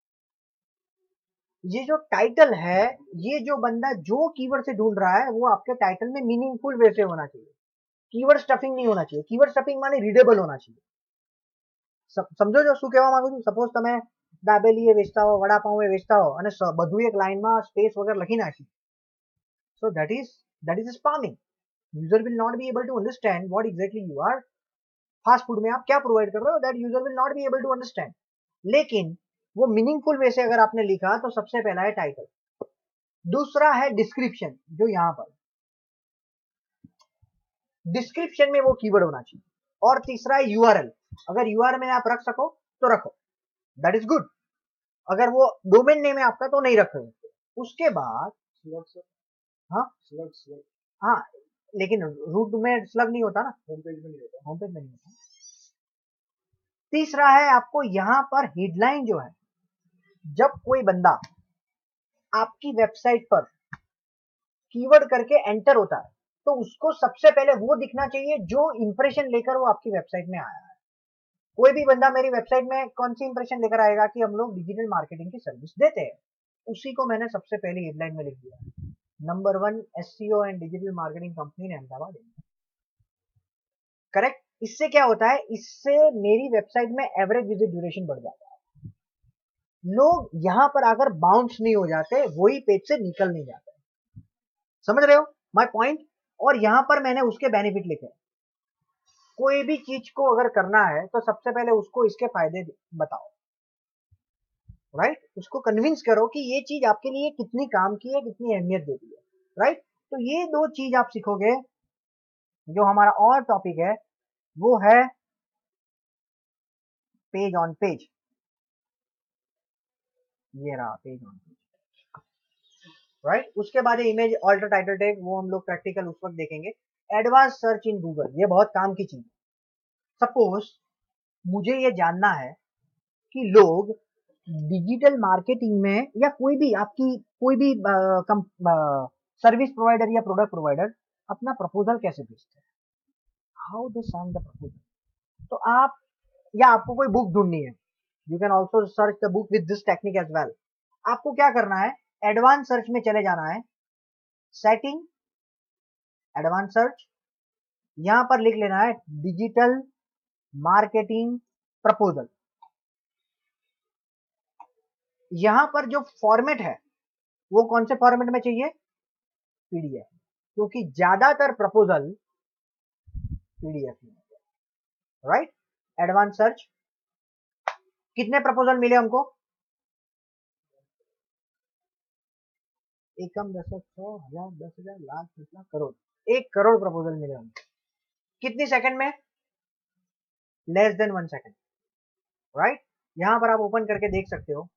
ये जो टाइटल है, ये जो बंदा जो कीवर्ड से ढूंढ रहा है वो आपके टाइटल में मीनिंगफुल वे से होना चाहिए, कीवर्ड स्टफिंग नहीं होना चाहिए। कीवर्ड स्टफिंग माने रीडेबल होना चाहिए, સમજો છો શું કહેવા માંગુ છું? સપોઝ તમે દાબેલી એ વેચતા હો, વડાપાઉં એ વેચતા હો અને બધું એક લાઈનમાં સ્પેસ વગર લખી નાખ્યું. So that is that is spamming. User will not be able to understand what exactly you are. Fast food में आप क्या प्रोवाइड कर रहे हो, that user will not be able to understand. लेकिन वो मीनिंगफुल वे से अगर आपने लिखा तो सबसे पहला है टाइटल, दूसरा है डिस्क्रिप्शन, जो यहां पर डिस्क्रिप्शन में वो कीवर्ड होना चाहिए, और तीसरा है यूआरएल. अगर यूआरएल में आप रख सको तो रखो, दैट इज गुड. अगर वो डोमेन नेम है आपका तो नहीं रख सकते. उसके बाद हाँ हाँ, लेकिन रूट में स्लग नहीं होता ना, होम पेज में नहीं होता, होम पेज में नहीं होता. तीसरा है आपको यहां पर हेडलाइन जो है, जब कोई बंदा आपकी वेबसाइट पर कीवर्ड करके एंटर होता है तो उसको सबसे पहले वो दिखना चाहिए जो इंप्रेशन लेकर वो आपकी वेबसाइट में आया है. कोई भी बंदा मेरी वेबसाइट में कौन सी इंप्रेशन लेकर आएगा कि हम लोग डिजिटल मार्केटिंग की सर्विस देते हैं, उसी को मैंने सबसे पहले हेडलाइन में लिख दिया, number one SEO and digital marketing company in Ahmedabad. Correct. इससे क्या होता है, इससे मेरी वेबसाइट में एवरेज विजिट ड्यूरेशन बढ़ जाता है. लोग यहां पर आकर बाउंस नहीं हो जाते, वही पेज से निकल नहीं जाते. समझ रहे हो माय पॉइंट? और यहां पर मैंने उसके बेनिफिट लिखे. कोई भी चीज को अगर करना है तो सबसे पहले उसको इसके फायदे बताओ, राइट right? उसको कन्विंस करो कि ये चीज आपके लिए कितनी काम की है, कितनी अहमियत देती है, राइट right? तो ये दो चीज आप सीखोगे. जो हमारा और टॉपिक है वो है पेज ऑन पेज. ये रहा पेज ऑन पेज, राइट. उसके बाद इमेज ऑल्टर टाइटल टैग, वो हम लोग प्रैक्टिकल उस वक्त देखेंगे. एडवांस सर्च इन गूगल, ये बहुत काम की चीज है. सपोज मुझे ये जानना है कि लोग डिजिटल मार्केटिंग में या कोई भी आपकी कोई भी सर्विस प्रोवाइडर या प्रोडक्ट प्रोवाइडर अपना प्रपोजल कैसे भेजते हैं, how they send the proposal. तो आप, या आपको कोई बुक ढूंढनी है, you can also search the book with this technique as well. आपको क्या करना है, एडवांस सर्च में चले जाना है, सेटिंग, एडवांस सर्च, यहां पर लिख लेना है डिजिटल मार्केटिंग प्रपोजल. यहां पर जो फॉर्मेट है वो कौन से फॉर्मेट में चाहिए, पीडीएफ, क्योंकि ज्यादातर प्रपोजल पीडीएफ में, राइट. एडवांस सर्च, कितने प्रपोजल मिले हमको, एकम दशक सौ हजार दस हजार लाख दस लाख करोड़, एक करोड़ प्रपोजल मिले हमको. कितनी सेकंड में, less than one second, right. यहां पर आप ओपन करके देख सकते हो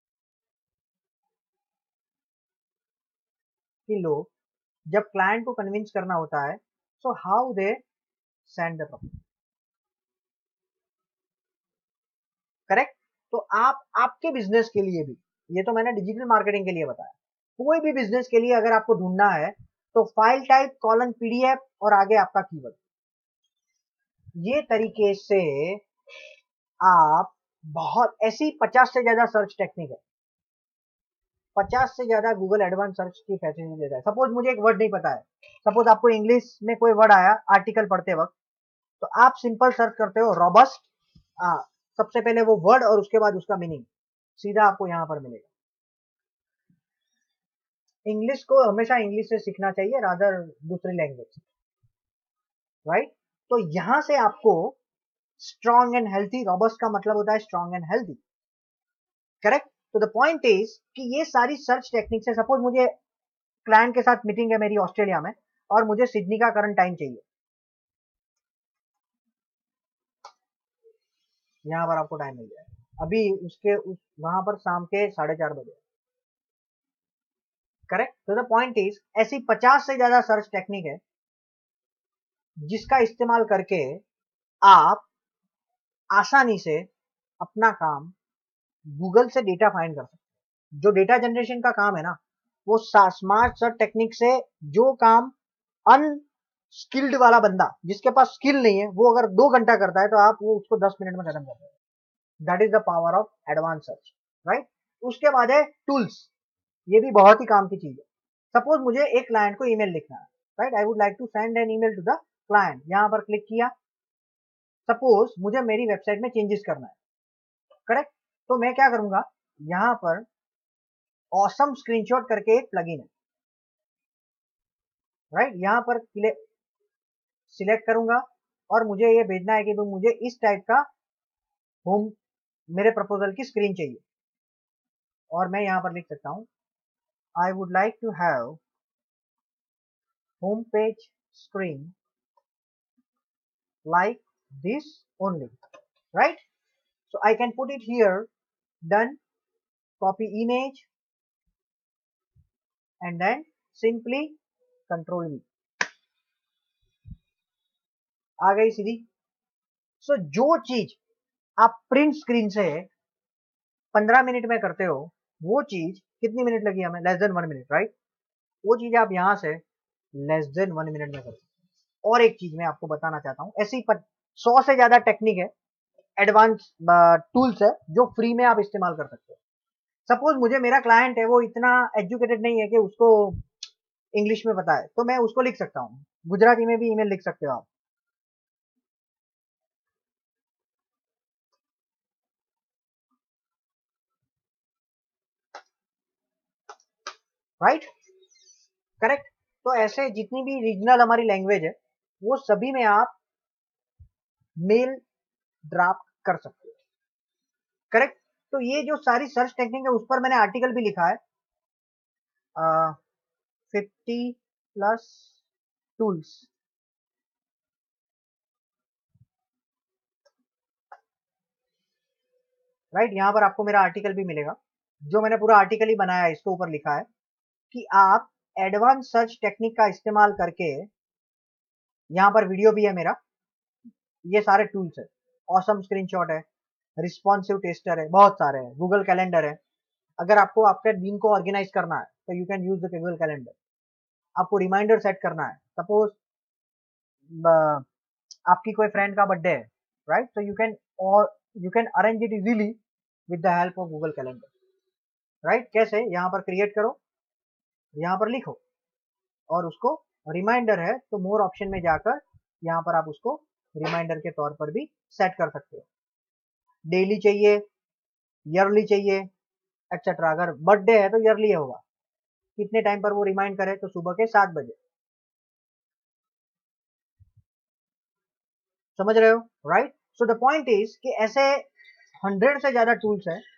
कि लोग जब क्लाइंट को कन्विंस करना होता है, so how they send the proposal. Correct. तो आप आपके बिजनेस के लिए भी, ये तो मैंने डिजिटल मार्केटिंग के लिए बताया, कोई भी बिजनेस के लिए अगर आपको ढूंढना है तो फाइल टाइप कॉलन पीडीएफ और आगे आपका कीवर्ड. ये तरीके से आप बहुत, ऐसी पचास से ज्यादा सर्च टेक्निक है, पचास से ज्यादा गूगल एडवांस सर्च की फैसिलिटी देता है. सपोज मुझे एक वर्ड नहीं पता है, सपोज आपको इंग्लिश में कोई वर्ड आया आर्टिकल पढ़ते वक्त, तो आप सिंपल सर्च करते हो रोबस्ट, सबसे पहले वो वर्ड और उसके बाद उसका मीनिंग सीधा आपको यहां पर मिलेगा. इंग्लिश को हमेशा इंग्लिश से सीखना चाहिए रादर दूसरी लैंग्वेज, राइट. तो यहां से आपको स्ट्रॉन्ग एंड हेल्थी, रोबस्ट का मतलब होता है स्ट्रॉन्ग एंड हेल्थी, करेक्ट. तो द पॉइंट इज कि ये सारी सर्च टेक्निक से, सपोज मुझे क्लाइंट के साथ मीटिंग है मेरी ऑस्ट्रेलिया में और मुझे सिडनी का करंट टाइम चाहिए, यहां पर आपको टाइम मिल जाएगा. अभी उसके उस वहां पर शाम के साढ़े चार बजे, करेक्ट. तो द पॉइंट इज ऐसी पचास से ज्यादा सर्च टेक्निक है जिसका इस्तेमाल करके आप आसानी से अपना काम गूगल से डेटा फाइंड कर सकते हैं. जो डेटा जनरेशन का काम है ना, वो स्मार्ट सर्च टेक्निक से जो काम अनस्किल्ड वाला बंदा जिसके पास स्किल नहीं है वो अगर दो घंटा करता है तो आप वो उसको दस मिनट में खत्म कर देंगे. That is the power of advance search, right. उसके बाद है टूल्स, ये भी बहुत ही काम की चीज है. सपोज मुझे एक क्लाइंट को ईमेल लिखना है, right. I would like to send an email to the client, यहां पर क्लिक किया, सपोज मुझे मेरी वेबसाइट में चेंजेस करना है, करेक्ट? तो मैं क्या करूंगा, यहां पर ऑसम स्क्रीनशॉट करके एक प्लगइन है, राइट? यहां पर सिलेक्ट करूंगा और मुझे ये भेजना है कि तो मुझे इस टाइप का होम मेरे प्रपोजल की स्क्रीन चाहिए, और मैं यहां पर लिख सकता हूं I would like to have home page screen like this only, right? So I can put it here, done, copy image and then simply control V, आ गई सीधी। सो so, जो चीज आप प्रिंट स्क्रीन से पंद्रह मिनट में करते हो, वो चीज कितनी मिनट लगी हमें? Less than one minute, right? वो चीज आप यहां से लेस देन वन मिनट में करते हो। और एक चीज मैं आपको बताना चाहता हूँ, ऐसी सौ से ज्यादा टेक्निक है, एडवांस टूल्स है जो फ्री में आप इस्तेमाल कर सकते हो। सपोज मुझे मेरा क्लाइंट है वो इतना एजुकेटेड नहीं है कि उसको इंग्लिश में पता है, तो मैं उसको लिख सकता हूँ, गुजराती में भी ईमेल लिख सकते हो आप, राइट? करेक्ट? तो ऐसे जितनी भी रीजनल हमारी लैंग्वेज है, वो सभी में आप मेल ड्राफ्ट कर सकते हो, करेक्ट? तो ये जो सारी सर्च टेक्निक है उस पर मैंने आर्टिकल भी लिखा है, फिफ्टी प्लस टूल्स, राइट? यहां पर आपको मेरा आर्टिकल भी मिलेगा, जो मैंने पूरा आर्टिकल ही बनाया है, इसके ऊपर लिखा है कि आप एडवांस सर्च टेक्निक का इस्तेमाल करके, यहाँ पर वीडियो भी है मेरा, ये सारे टूल्स है, ऑसम स्क्रीनशॉट है, रिस्पॉन्सिव टेस्टर है, बहुत सारे हैं, गूगल कैलेंडर है। अगर आपको आपके दिन को ऑर्गेनाइज करना है तो you can use the Google calendar. आपको रिमाइंडर सेट करना है, सपोज आपकी कोई फ्रेंड का बर्थडे है, राइट? तो यू कैन और you can arrange it easily with the help of Google calendar, right? कैसे? यहाँ पर क्रिएट करो, यहाँ पर लिखो, और उसको रिमाइंडर है तो मोर ऑप्शन में जाकर यहाँ पर आप उसको रिमाइंडर के तौर पर भी सेट कर सकते हो। डेली चाहिए, ईयरली चाहिए, एक्सेट्रा। अगर बर्थडे है तो ईयरली होगा, कितने टाइम पर वो रिमाइंड करे, तो सुबह के सात बजे। समझ रहे हो, right? So the point is कि ऐसे हंड्रेड से ज्यादा टूल्स है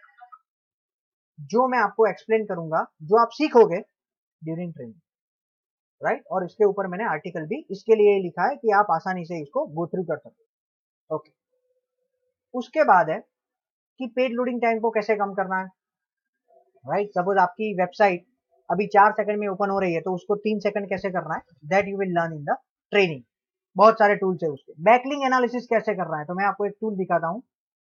जो मैं आपको एक्सप्लेन करूंगा, जो आप सीखोगे ड्यूरिंग ट्रेनिंग, राइट? और इसके ऊपर मैंने आर्टिकल भी इसके लिए लिखा है कि आप आसानी से इसको गो थ्रू कर सकते। ओके, उसके बाद है कि पेज लोडिंग टाइम को कैसे कम करना है, राइट? सपोज आपकी वेबसाइट अभी चार सेकंड में ओपन हो रही है, तो उसको तीन सेकंड कैसे करना है, that you will learn in the training. बहुत सारे टूल्स है उसके। बैकलिंक एनालिसिस कैसे करना है, तो मैं आपको एक टूल दिखाता हूँ।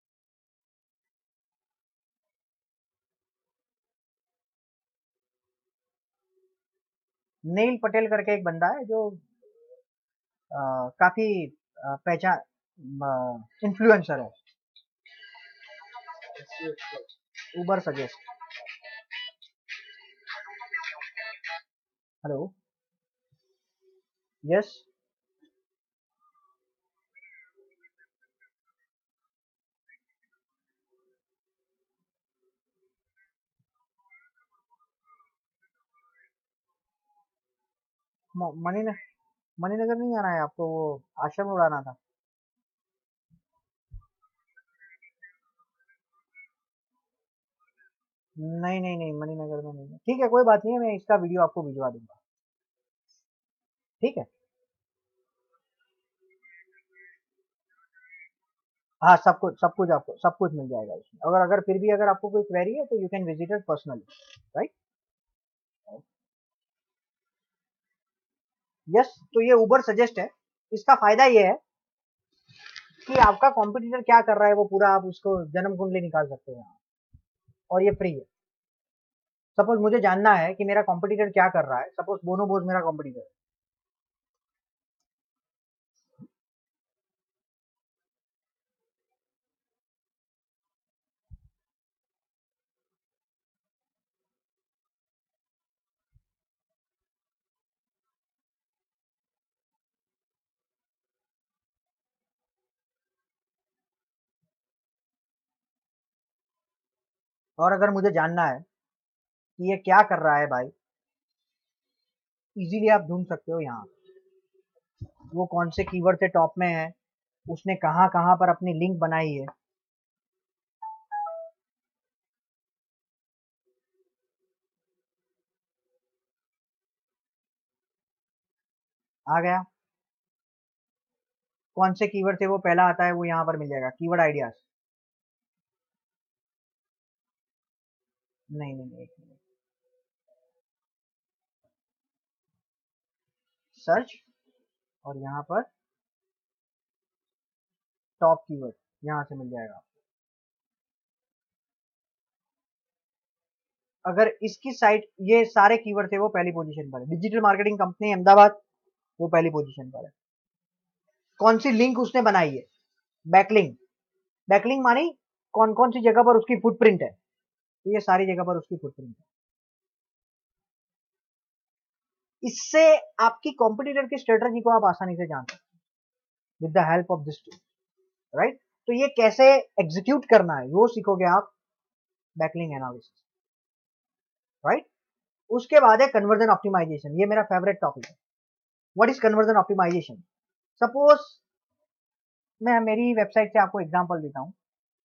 नील पटेल करके एक बंदा है जो आ, काफी आ, पहचान इन्फ्लुएंसर है, Uber suggest. Hello, yes. Maninagar, Maninagar नहीं आना है आपको, वो आश्रम उड़ाना था। नहीं नहीं नहीं, मणिनगर में नहीं है। ठीक है, कोई बात नहीं है, मैं इसका वीडियो आपको भिजवा दूंगा, ठीक है? हाँ, सब कुछ सब कुछ आपको सब कुछ मिल जाएगा उसमें। अगर अगर फिर भी अगर आपको कोई क्वेरी है तो you can visit it personally, right? Yes. तो ये उबर सजेस्ट है, इसका फायदा ये है कि आपका कॉम्पिटिटर क्या कर रहा है वो पूरा आप उसको जन्म कुंडली निकाल सकते हो यहाँ, और ये फ्री है। सपोज मुझे जानना है कि मेरा कॉम्पिटिटर क्या कर रहा है, सपोज बोनोबोज मेरा कॉम्पिटिटर है, और अगर मुझे जानना है कि ये क्या कर रहा है भाई, इजीली आप ढूंढ सकते हो यहाँ, वो कौन से कीवर्ड से टॉप में है, उसने कहाँ कहाँ पर अपनी लिंक बनाई है। आ गया, कौन से कीवर्ड से वो पहला आता है वो यहाँ पर मिल जाएगा, कीवर्ड आइडियाज। नहीं नहीं नहीं, एक मिनट, सर्च, और यहाँ पर टॉप कीवर्ड, यहाँ से मिल जाएगा। अगर इसकी साइट, ये सारे कीवर्ड थे वो पहली पोजीशन पर है, डिजिटल मार्केटिंग कंपनी अहमदाबाद वो पहली पोजीशन पर है। कौन सी लिंक उसने बनाई है, बैकलिंक, बैकलिंक मानी कौन कौन सी जगह पर उसकी फुटप्रिंट है, तो ये सारी जगह पर उसकी फुटप्रिंट है। इससे आपकी कॉम्पिटिटर की स्ट्रेटजी को आप आसानी से जान सकते हैं with the help of this tool, right. तो ये कैसे एग्जीक्यूट करना है वो सीखोगे आप बैकलिंक एनालिसिस, राइट। उसके बाद है कन्वर्जन ऑप्टिमाइजेशन, ये मेरा फेवरेट टॉपिक है। What is conversion optimisation? Suppose मैं मेरी वेबसाइट से आपको एग्जांपल देता हूं।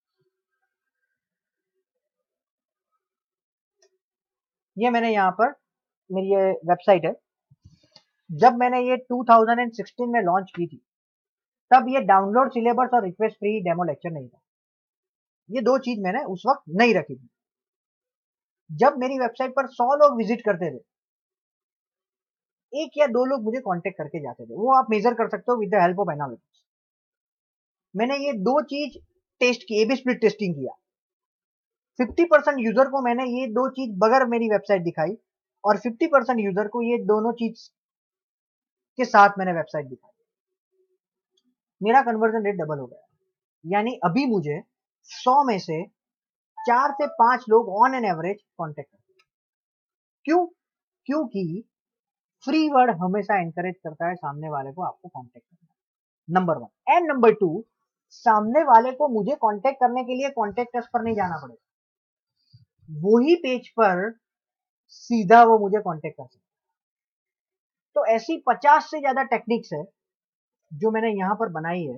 ये मैंने यहाँ पर, मेरी ये वेबसाइट है, जब मैंने ये टू थाउजेंड सिक्सटीन में लॉन्च की थी तब ये डाउनलोड सिलेबस और रिक्वेस्ट फ्री डेमो लेक्चर नहीं था, ये दो चीज मैंने उस वक्त नहीं रखी थी। जब मेरी वेबसाइट पर सौ लोग विजिट करते थे, एक या दो लोग मुझे कांटेक्ट करके जाते थे, वो आप मेजर कर सकते हो with the help of analytics. मैंने ये दो चीज टेस्ट की, एबी स्प्लिट टेस्टिंग किया। फिफ्टी परसेंट यूजर को मैंने ये दो चीज बगैर मेरी वेबसाइट दिखाई, और फिफ्टी परसेंट यूजर को ये दोनों चीज के साथ मैंने वेबसाइट दिखाई, मेरा कन्वर्जन रेट डबल हो गया। यानी अभी मुझे सौ में से चार से पांच लोग ऑन एन एवरेज कॉन्टेक्ट करते हैं। क्यों? क्योंकि फ्री वर्ड हमेशा एनकरेज करता है सामने वाले को आपको कांटेक्ट करना, number one. And number two, सामने वाले को मुझे कांटेक्ट करने के लिए कांटेक्ट अस पर नहीं जाना पड़ेगा, वही पेज पर सीधा वो मुझे कांटेक्ट कर सकता है। तो ऐसी पचास से ज्यादा टेक्निक्स है जो मैंने यहां पर बनाई है।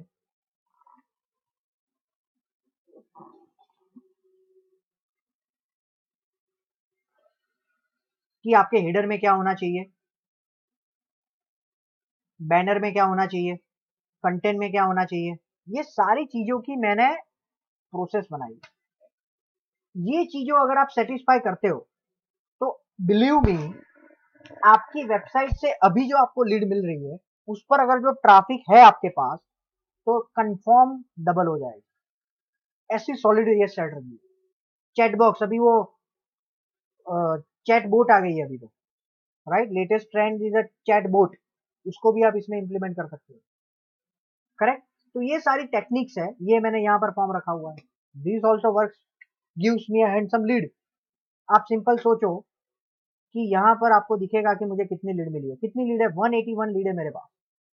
कि आपके हेडर में क्या होना चाहिए, बैनर में क्या होना चाहिए, कंटेंट में क्या होना चाहिए, ये सारी चीजों की मैंने प्रोसेस बनाई। ये चीजों अगर आप सेटिस्फाई करते हो तो बिलीव मी, आपकी वेबसाइट से अभी जो आपको लीड मिल रही है उस पर अगर जो ट्रैफिक है आपके पास तो कंफर्म डबल हो जाएगी। ऐसी सॉलिड ये स्ट्रेटजी। चैट बॉक्स, अभी वो चैट बोट आ गई है अभी तो, right, latest trend is a chat bot, उसको भी आप इसमें इंप्लीमेंट कर सकते हो, करेक्ट। तो ये सारी टेक्निक्स है, ये मैंने यहाँ पर फॉर्म रखा हुआ है। This also works, gives me a handsome lead. आप सिंपल सोचो कि यहाँ पर आपको दिखेगा कि मुझे कितनी लीड मिली है, कितनी लीड है, वन एटी वन लीड है मेरे पास।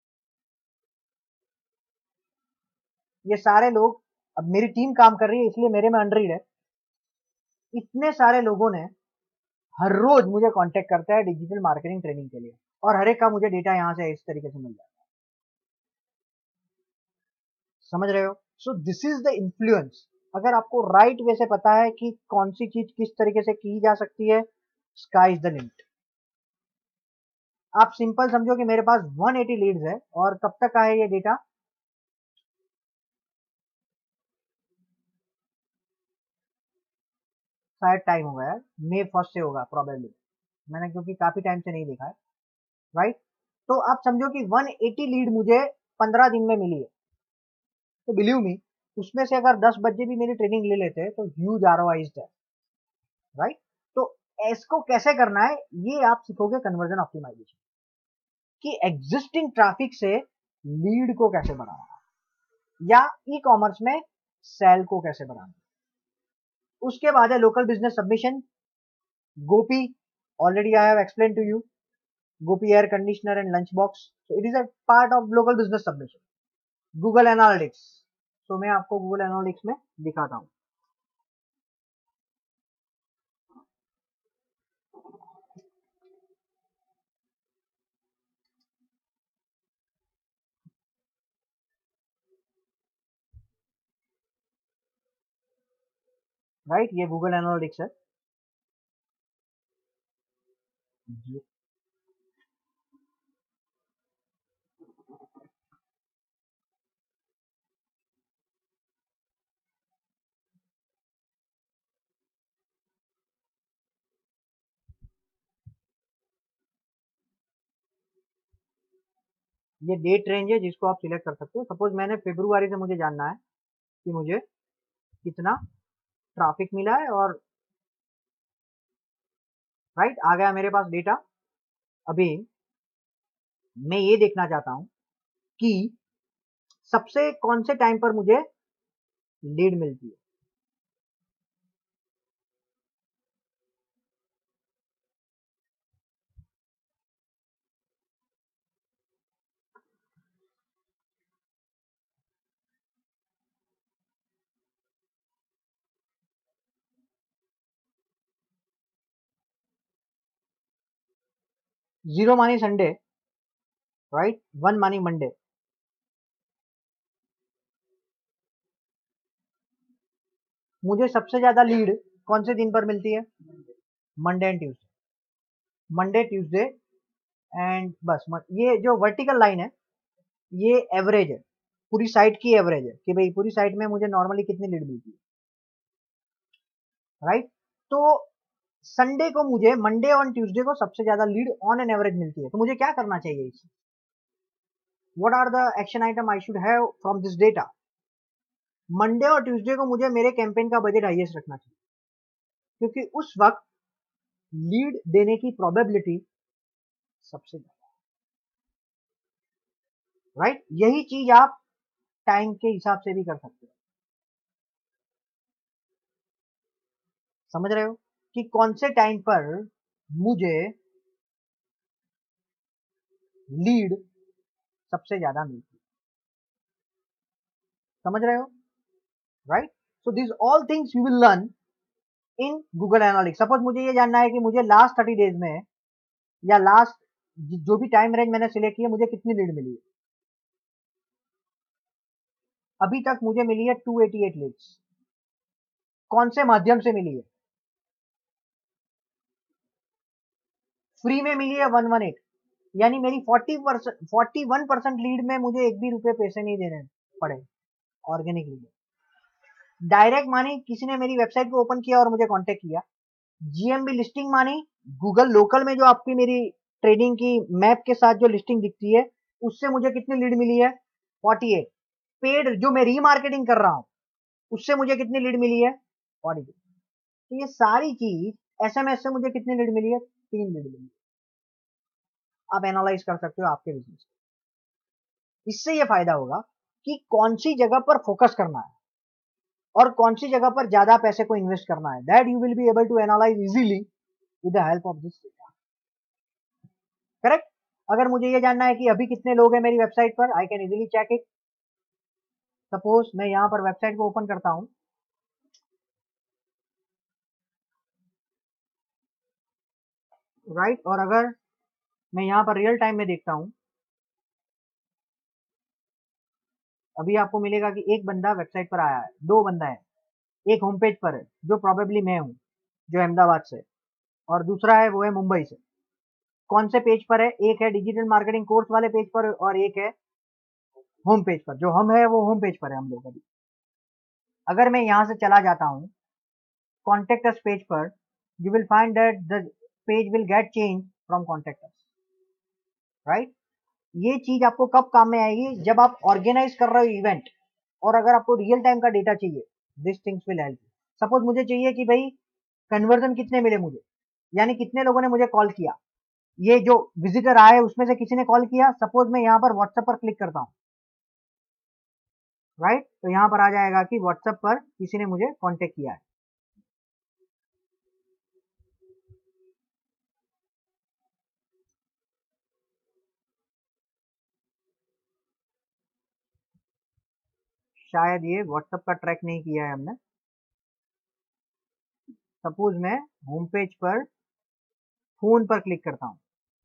ये सारे लोग, अब मेरी टीम काम कर रही है इसलिए मेरे में अनरीड है, इतने सारे लोगों ने हर रोज मुझे कांटेक्ट करता है डिजिटल मार्केटिंग ट्रेनिंग के लिए, और हर एक का मुझे डेटा यहाँ से इस तरीके से मिल जाता है। समझ रहे हो? So this is the influence. अगर आपको राइट वे से पता है कि कौन सी चीज किस तरीके से की जा सकती है, स्काई इज द लिमिट। आप सिंपल समझो कि मेरे पास वन एटी लीड्स है, और कब तक का है ये डेटा, शायद टाइम हो गया है, मे फर्स्ट से होगा प्रोबेबली, मैंने क्योंकि काफी टाइम से नहीं देखा है, राइट। तो आप समझो कि वन एटी लीड मुझे पंद्रह दिन में मिली है, तो बिलीव मी, उसमें से अगर दस बच्चे भी मेरी ट्रेनिंग ले लेते हैं तो ह्यूज आरओआई है, राइट। तो इसको कैसे करना है ये आप सीखोगे कन्वर्जन ऑप्टिमाइजेशन, कि एग्जिस्टिंग ट्रैफिक से लीड को कैसे बढ़ाना, या ई कॉमर्स में सेल को कैसे बढ़ाना। उसके बाद है local business submission, Gopi, already I have explain to you, Gopi air conditioner and lunch box, so it is a part of local business submission. Google analytics, तो मैं आपको गूगल एनालिटिक्स में दिखाता हूँ। राइट, ये गूगल एनालिटिक्स है। ये डेट रेंज है जिसको आप सिलेक्ट कर सकते हो। सपोज मैंने फरवरी से मुझे जानना है कि मुझे कितना ट्रैफिक मिला है, और राइट आ गया मेरे पास डेटा। अभी मैं ये देखना चाहता हूं कि सबसे कौन से टाइम पर मुझे लीड मिलती है। जीरो मानी संडे, राइट, वन मानी मंडे। मुझे सबसे ज्यादा लीड कौन से दिन पर मिलती है? Monday and Tuesday. Monday Tuesday and बस। ये जो वर्टिकल लाइन है ये एवरेज है, पूरी साइट की एवरेज है कि भाई पूरी साइट में मुझे नॉर्मली कितनी लीड मिलती है, राइट। तो संडे को मुझे, मंडे और ट्यूसडे को सबसे ज्यादा लीड ऑन एन एवरेज मिलती है। तो मुझे क्या करना चाहिए इससे? What are the action item I should have from this data? Monday और ट्यूसडे को मुझे मेरे कैंपेन का बजट हाईएस्ट रखना चाहिए, क्योंकि उस वक्त लीड देने की प्रोबेबिलिटी सबसे ज्यादा, राइट। यही चीज आप टाइम के हिसाब से भी कर सकते हो। समझ रहे हो कि कौन से टाइम पर मुझे लीड सबसे ज्यादा मिलती है। समझ रहे हो, right. So this all things you will learn in Google analytics. Suppose मुझे ये जानना है कि मुझे लास्ट थर्टी डेज में या लास्ट जो भी टाइम रेंज मैंने सिलेक्ट किया मुझे कितनी लीड मिली है। अभी तक मुझे मिली है टू एटी एट लीड्स। कौन से माध्यम से मिली है? फ्री में मिली है वन वन एट, यानी मेरी forty percent forty one percent lead में मुझे एक भी रुपए पैसे नहीं देने पड़े। Organic lead. डायरेक्ट मानी किसी ने मेरी वेबसाइट को ओपन किया और मुझे कांटेक्ट किया। जीएमबी लिस्टिंग मानी गूगल लोकल में जो आपकी मेरी ट्रेडिंग की मैप के साथ जो लिस्टिंग दिखती है उससे मुझे कितनी लीड मिली है? Forty eight. पेड जो मैं रीमार्केटिंग कर रहा हूं उससे मुझे कितनी लीड मिली है? Forty two. तो ये सारी चीज एसएमएस से मुझे कितनी लीड मिली है? तीन लीड मिली है। आप एनालाइज कर सकते हो आपके बिजनेस को। इससे ये फायदा होगा कि कौन सी जगह पर फोकस करना है और कौन सी जगह पर ज्यादा पैसे को इन्वेस्ट करना है। That you will be able to analyse easily with the help of this data. Correct. अगर मुझे ये जानना है कि अभी कितने लोग हैं मेरी वेबसाइट पर, I can easily check it. Suppose मैं यहां पर वेबसाइट को ओपन करता हूं, राइट, और अगर मैं यहां पर रियल टाइम में देखता हूं, अभी आपको मिलेगा कि एक बंदा वेबसाइट पर आया है, दो बंदा है, एक होम पेज पर है जो प्रोबेबली मैं हूं जो अहमदाबाद से, और दूसरा है वो है मुंबई से। कौन से पेज पर है? एक है डिजिटल मार्केटिंग कोर्स वाले पेज पर और एक है होम पेज पर। जो हम है वो होम पेज पर है हम लोग अभी। अगर मैं यहां से चला जाता हूं कॉन्टेक्ट अस पेज पर, you will find that the page will get change from contact us, right. ये चीज आपको कब काम में आएगी? जब आप ऑर्गेनाइज कर रहे हो इवेंट और अगर आपको रियल टाइम का डेटा चाहिए, this things will help. Suppose मुझे चाहिए कि भाई कन्वर्जन कितने मिले मुझे, यानी कितने लोगों ने मुझे कॉल किया। ये जो विजिटर आए उसमें से किसी ने कॉल किया। सपोज मैं यहाँ पर व्हाट्सएप पर क्लिक करता हूँ, राइट, तो यहाँ पर आ जाएगा कि व्हाट्सएप पर किसी ने मुझे कांटेक्ट किया है। शायद ये व्हाट्सएप का ट्रैक नहीं किया है हमने। सपोज मैं होम पेज पर फोन पर क्लिक करता हूं,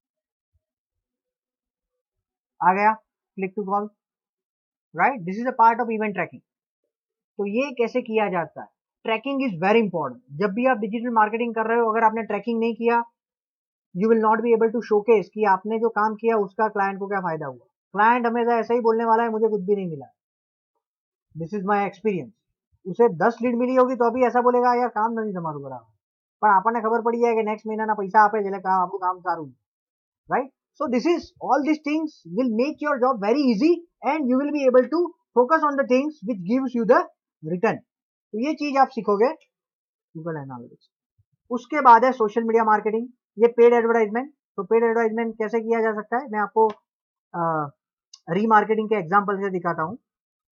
आ गया click to call, right. This is a part of event tracking. तो ये कैसे किया जाता है? Tracking is very important. जब भी आप डिजिटल मार्केटिंग कर रहे हो, अगर आपने ट्रैकिंग नहीं किया, you will not be able to showcase कि आपने जो काम किया उसका क्लाइंट को क्या फायदा हुआ। क्लाइंट हमेशा ऐसा ही बोलने वाला है, मुझे कुछ भी नहीं मिला। This is my experience. उसे दस लीड मिली होगी तो अभी ऐसा बोलेगा यार काम नहीं તમારું બરાબર, પણ આપણને ખબર પડી જાય કે નેક્સ્ટ મહિનાના પૈસા આપે છે એટલે કામ આપણું કામ સારું, right? So this is all these things will make your job very easy and you will be able to focus on the things which gives you the return. तो ये चीज आप सीखोगे गूगल एनालिटिक्स। उसके बाद है सोशल मीडिया मार्केटिंग, ये paid advertisement. तो पेड एडवर्टाइजमेंट कैसे किया जा सकता है, मैं आपको रीमार्केटिंग के एग्जांपल से दिखाता हूं।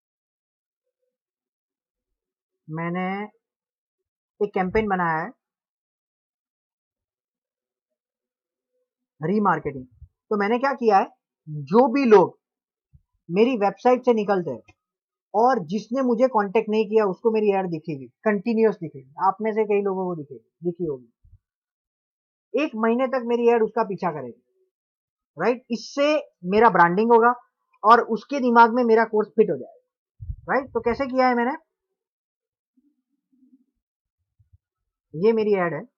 मैंने एक कैंपेन बनाया है रीमार्केटिंग। तो मैंने क्या किया है, जो भी लोग मेरी वेबसाइट से निकलते हैं और जिसने मुझे कांटेक्ट नहीं किया उसको मेरी ऐड दिखेगी, कंटिन्यूअस दिखेगी। आप में से कई लोगों को दिखेगी दिखी होगी। एक महीने तक मेरी ऐड उसका पीछा करेगी, राइट? इससे मेरा ब्रांडिंग होगा और उसके दिमाग में मेरा कोर्स फिट हो जाएगा, राइट? तो कैसे किया है मैंने, ये मेरी ऐड है,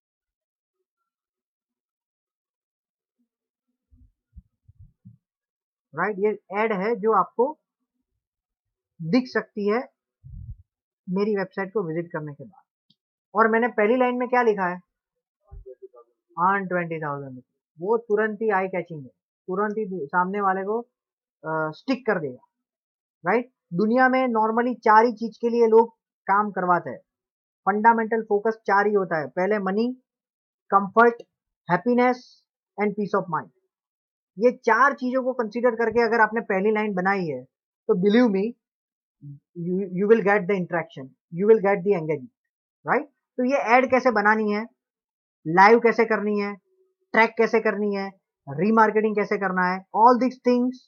राइट? ये ऐड है जो आपको दिख सकती है मेरी वेबसाइट को विजिट करने के बाद। और मैंने पहली लाइन में क्या लिखा है, ऑन ट्वेंटी थाउजेंड। वो तुरंत ही आई कैचिंग है, तुरंत ही सामने वाले को स्टिक कर देगा, राइट? दुनिया में नॉर्मली चार ही चीज के लिए लोग काम करवाते हैं। फंडामेंटल फोकस चार ही होता है, पहले money, comfort, happiness and peace of mind. ये चार चीजों को कंसीडर करके अगर आपने पहली लाइन बनाई है तो believe me you will get the interaction, you will get the engagement, right? तो ये ऐड कैसे बनानी है, लाइव कैसे करनी है, ट्रैक कैसे करनी है, रीमार्केटिंग कैसे करना है, all this things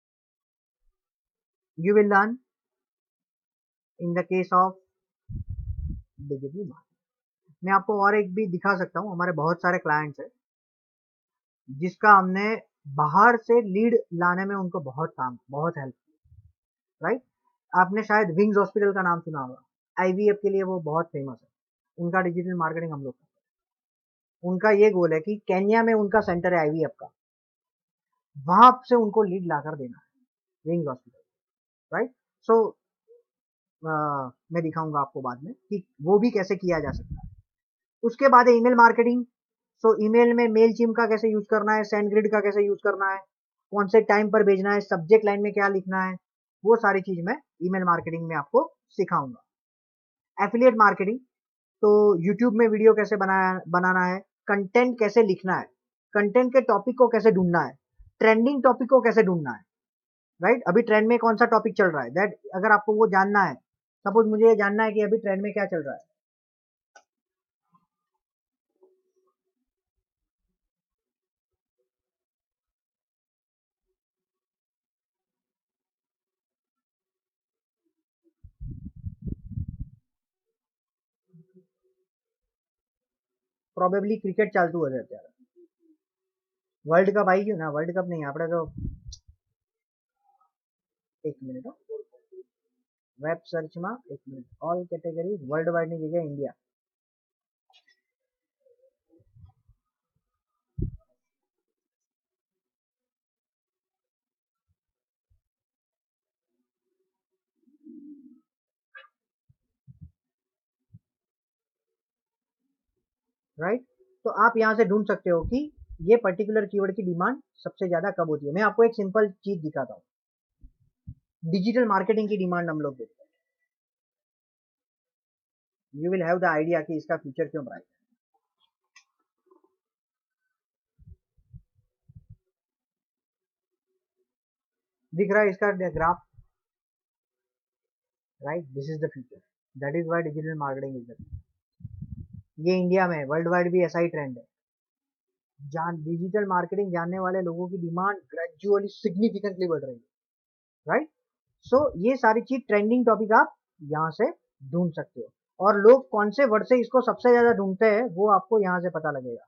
you will learn in the case of digital marketing. मैं आपको और एक भी दिखा सकता हूं, हमारे बहुत सारे क्लाइंट्स हैं जिसका हमने बाहर से लीड लाने में उनको बहुत काम बहुत हेल्प, राइट? आपने शायद विंग्स हॉस्पिटल का नाम सुना होगा, आईवीएफ के लिए वो बहुत फेमस है। उनका डिजिटल मार्केटिंग हम लोग करते हैं। उनका ये गोल है कि केन्या में उनका सेंटर है आईवीएफ का, वहां से उनको लीड लाकर देना है, विंग्स हॉस्पिटल, राइट? सो मैं दिखाऊंगा आपको बाद में कि वो भी कैसे किया जा सकता है। उसके बाद है ईमेल मार्केटिंग। सो ईमेल में मेल चिम का कैसे यूज करना है, सेंडग्रिड का कैसे यूज करना है, कौन से टाइम पर भेजना है, सब्जेक्ट लाइन में क्या लिखना है, वो सारी चीज मैं ईमेल मार्केटिंग में आपको सिखाऊंगा। एफिलिएट मार्केटिंग, तो यूट्यूब में वीडियो कैसे बनाया बनाना है, कंटेंट कैसे लिखना है, कंटेंट के टॉपिक को कैसे ढूंढना है, ट्रेंडिंग टॉपिक को कैसे ढूंढना है, राइट? अभी ट्रेंड में कौन सा टॉपिक चल रहा है, दैट अगर आपको वो जानना है, सपोज मुझे ये जानना है कि अभी ट्रेंड में क्या चल रहा है, પ્રોબેબલી ક્રિકેટ ચાલતું હશે અત્યારે, વર્લ્ડ કપ આવી ગયું ને, વર્લ્ડ કપ નહીં, આપણે તો એક મિનિટ વેબ સર્ચમાં એક મિનિટ, ઓલ કેટેગરી વર્લ્ડ વાઇડની જગ્યાએ ઇન્ડિયા, राइट? तो आप यहाँ से ढूंढ सकते हो कि ये पर्टिकुलर कीवर्ड की डिमांड सबसे ज्यादा कब होती है। मैं आपको एक सिंपल चीज दिखाता हूँ, डिजिटल मार्केटिंग की डिमांड हम लोग देखते हैं, you will have the idea कि इसका फ्यूचर क्यों ब्राइट है। दिख रहा है इसका graph, right? This is the future, that is why digital marketing is the future. ये इंडिया में, वर्ल्ड वाइड भी ऐसा ही ट्रेंड है। जान डिजिटल मार्केटिंग जानने वाले लोगों की डिमांड ग्रेजुअली सिग्निफिकेंटली बढ़ रही है, राइट? सो ये सारी चीज ट्रेंडिंग टॉपिक आप यहाँ से ढूंढ सकते हो, और लोग कौन से वर्ड से इसको सबसे ज्यादा ढूंढते हैं वो आपको यहाँ से पता लगेगा।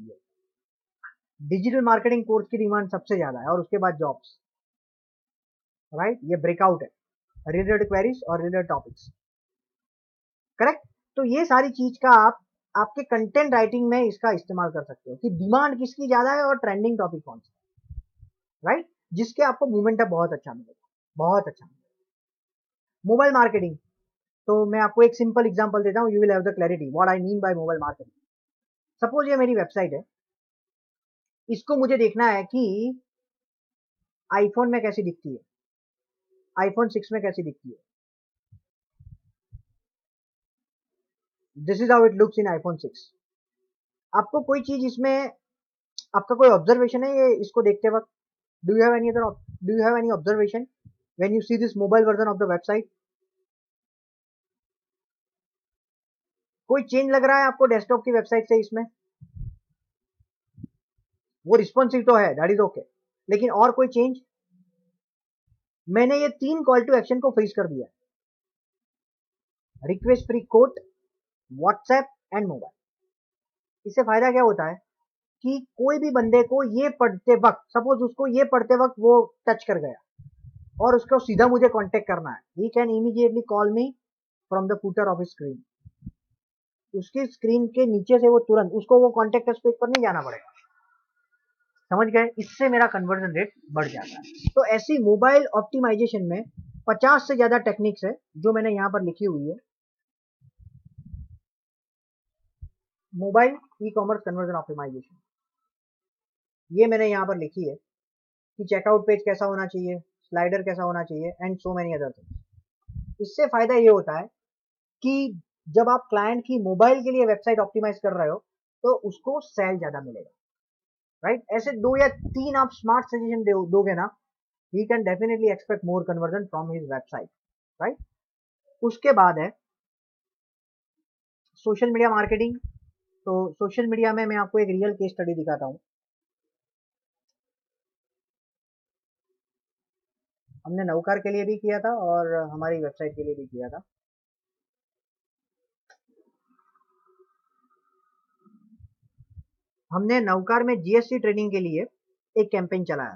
डिजिटल मार्केटिंग कोर्स की डिमांड सबसे ज्यादा है और उसके बाद जॉब्स, राइट, ये ब्रेकआउट है, रिलेटेड क्वेरीज और रिलेटेड टॉपिक्स, करेक्ट। तो ये सारी चीज का आप आपके कंटेंट राइटिंग में इसका इस्तेमाल कर सकते हो कि डिमांड किसकी ज्यादा है और ट्रेंडिंग टॉपिक कौन सा, राइट, जिसके आपको मूवमेंट बहुत अच्छा मिलेगा, बहुत अच्छा मिलेगा। मोबाइल मार्केटिंग, तो मैं आपको एक सिंपल एग्जांपल देता हूँ, you will have the clarity what I mean by mobile marketing. Suppose ये मेरी वेबसाइट है, इसको मुझे देखना है कि आईफोन में कैसी दिखती है, आईफोन सिक्स में कैसी दिखती है, this is how it looks in iPhone six. आपको कोई चीज इसमें, आपका कोई ऑब्जर्वेशन है ये इसको देखते वक्त, do you have any other, do you have any observation when you see this mobile version of the website? कोई चेंज लग रहा है आपको डेस्कटॉप की वेबसाइट से इसमें? वो रिस्पॉन्सिव तो है, दैट इज ओके, लेकिन और कोई चेंज? मैंने ये तीन कॉल टू एक्शन को फ्रीज कर दिया, request free quote, WhatsApp and mobile. इससे फायदा क्या होता है कि कोई भी बंदे को ये पढ़ते वक्त, सपोज उसको ये पढ़ते वक्त वो टच कर गया और उसको सीधा मुझे कांटेक्ट करना है, he can immediately call me from the footer of screen. उसकी स्क्रीन के नीचे से वो तुरंत उसको वो कांटेक्ट अस पेज पर नहीं जाना पड़ेगा, समझ गए? इससे मेरा कन्वर्जन रेट बढ़ जाता है। तो ऐसी मोबाइल ऑप्टिमाइजेशन में पचास से ज्यादा टेक्निक्स है जो मैंने यहाँ पर लिखी हुई है। Mobile ecommerce conversion optimisation, ये मैंने यहाँ पर लिखी है कि चेकआउट पेज कैसा होना चाहिए, स्लाइडर कैसा होना चाहिए and so many other things. इससे फायदा ये होता है कि जब आप क्लाइंट की मोबाइल के लिए वेबसाइट ऑप्टिमाइज कर रहे हो तो उसको सेल ज्यादा मिलेगा, राइट। ऐसे दो या तीन आप स्मार्ट सजेशन दोगे ना, he can definitely expect more conversion from his website, right. उसके बाद है सोशल मीडिया मार्केटिंग। तो सोशल मीडिया में मैं आपको एक रियल केस स्टडी दिखाता हूँ। हमने नौकार के लिए भी किया था और हमारी वेबसाइट के लिए भी किया था। हमने नौकार में जीएसटी ट्रेनिंग के लिए एक कैंपेन चलाया।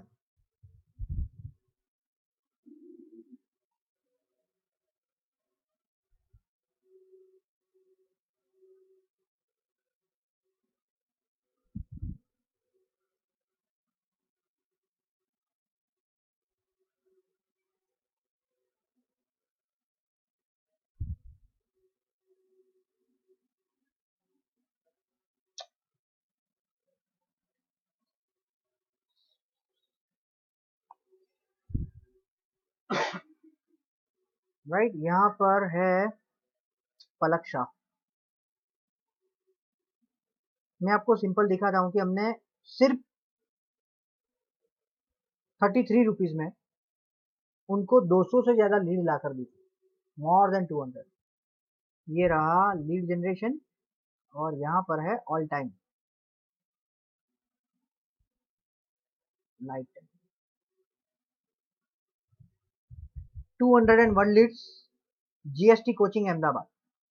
राइट, यहाँ पर है पलक शाह। मैं आपको सिंपल दिखाता हूँ कि हमने सिर्फ थर्टी थ्री रुपीज में उनको दो सौ से ज्यादा लीड ला कर दी थी, मोर देन टू हंड्रेड। ये रहा लीड जनरेशन और यहाँ पर है all time light time, two hundred and one leads, GST coaching Ahmedabad.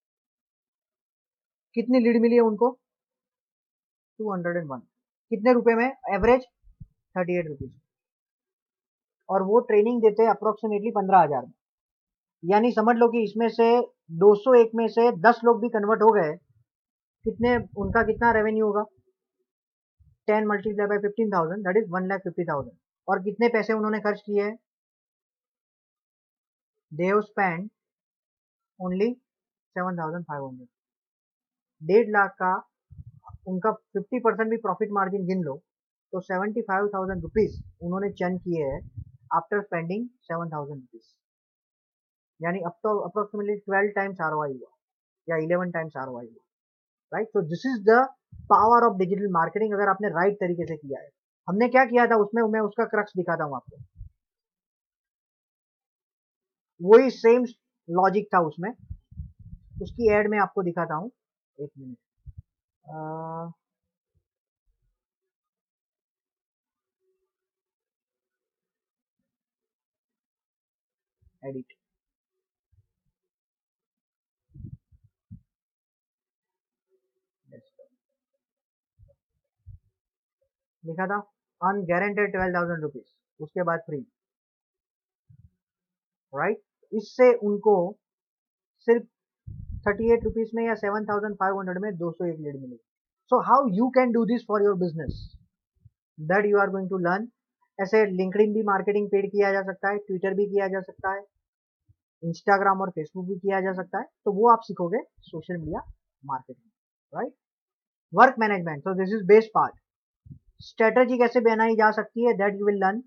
कितनी लीड मिली है उनको? Two hundred and one. कितने रुपए में एवरेज? Thirty eight rupees. और वो ट्रेनिंग देते हैं अप्रोक्सीमेटली पंद्रह हजार में। यानी समझ लो कि इसमें से दो सौ एक में से दस लोग भी कन्वर्ट हो गए, कितने उनका कितना रेवेन्यू होगा? Ten multiply by fifteen thousand, that is one lakh fifty thousand. और कितने पैसे उन्होंने खर्च किए हैं? They have spend only seven thousand five hundred. डेढ़ लाख का उनका फिफ्टी परसेंट भी प्रॉफिट मार्जिन गिन लो तो सेवेंटी फाइव थाउजेंड रुपीज उन्होंने चर्न किए हैं after spending seven thousand rupees. यानी अब तो अप्रोक्सीमेटली ट्वेल्व टाइम्स आरओआई हुआ या इलेवन टाइम्स आरओआई हुआ, राइट। तो this is the power of digital marketing, अगर आपने राइट तरीके से किया है। हमने क्या किया था उसमें, मैं उसका क्रक्स दिखाता हूँ आपको। वही सेम लॉजिक था उसमें, उसकी एड में आपको दिखाता हूँ, एक मिनट। एडिट लिखा था, unguaranteed twelve thousand rupees, उसके बाद फ्री। Right right? इससे उनको सिर्फ थर्टी एट रुपीज में या सेवन थाउजेंड फाइव हंड्रेड में दो सौ एक लीड मिलेगी. So how you can do this for your business, that you are going to learn. ऐसे लिंक्डइन भी मार्केटिंग पेड किया जा सकता है, ट्विटर भी किया जा सकता है, इंस्टाग्राम और फेसबुक भी किया जा सकता है. तो वो आप सीखोगे social media marketing. Right. Work management, so this is best part. Strategy कैसे बनाई जा सकती है, दैट यू विल लर्न.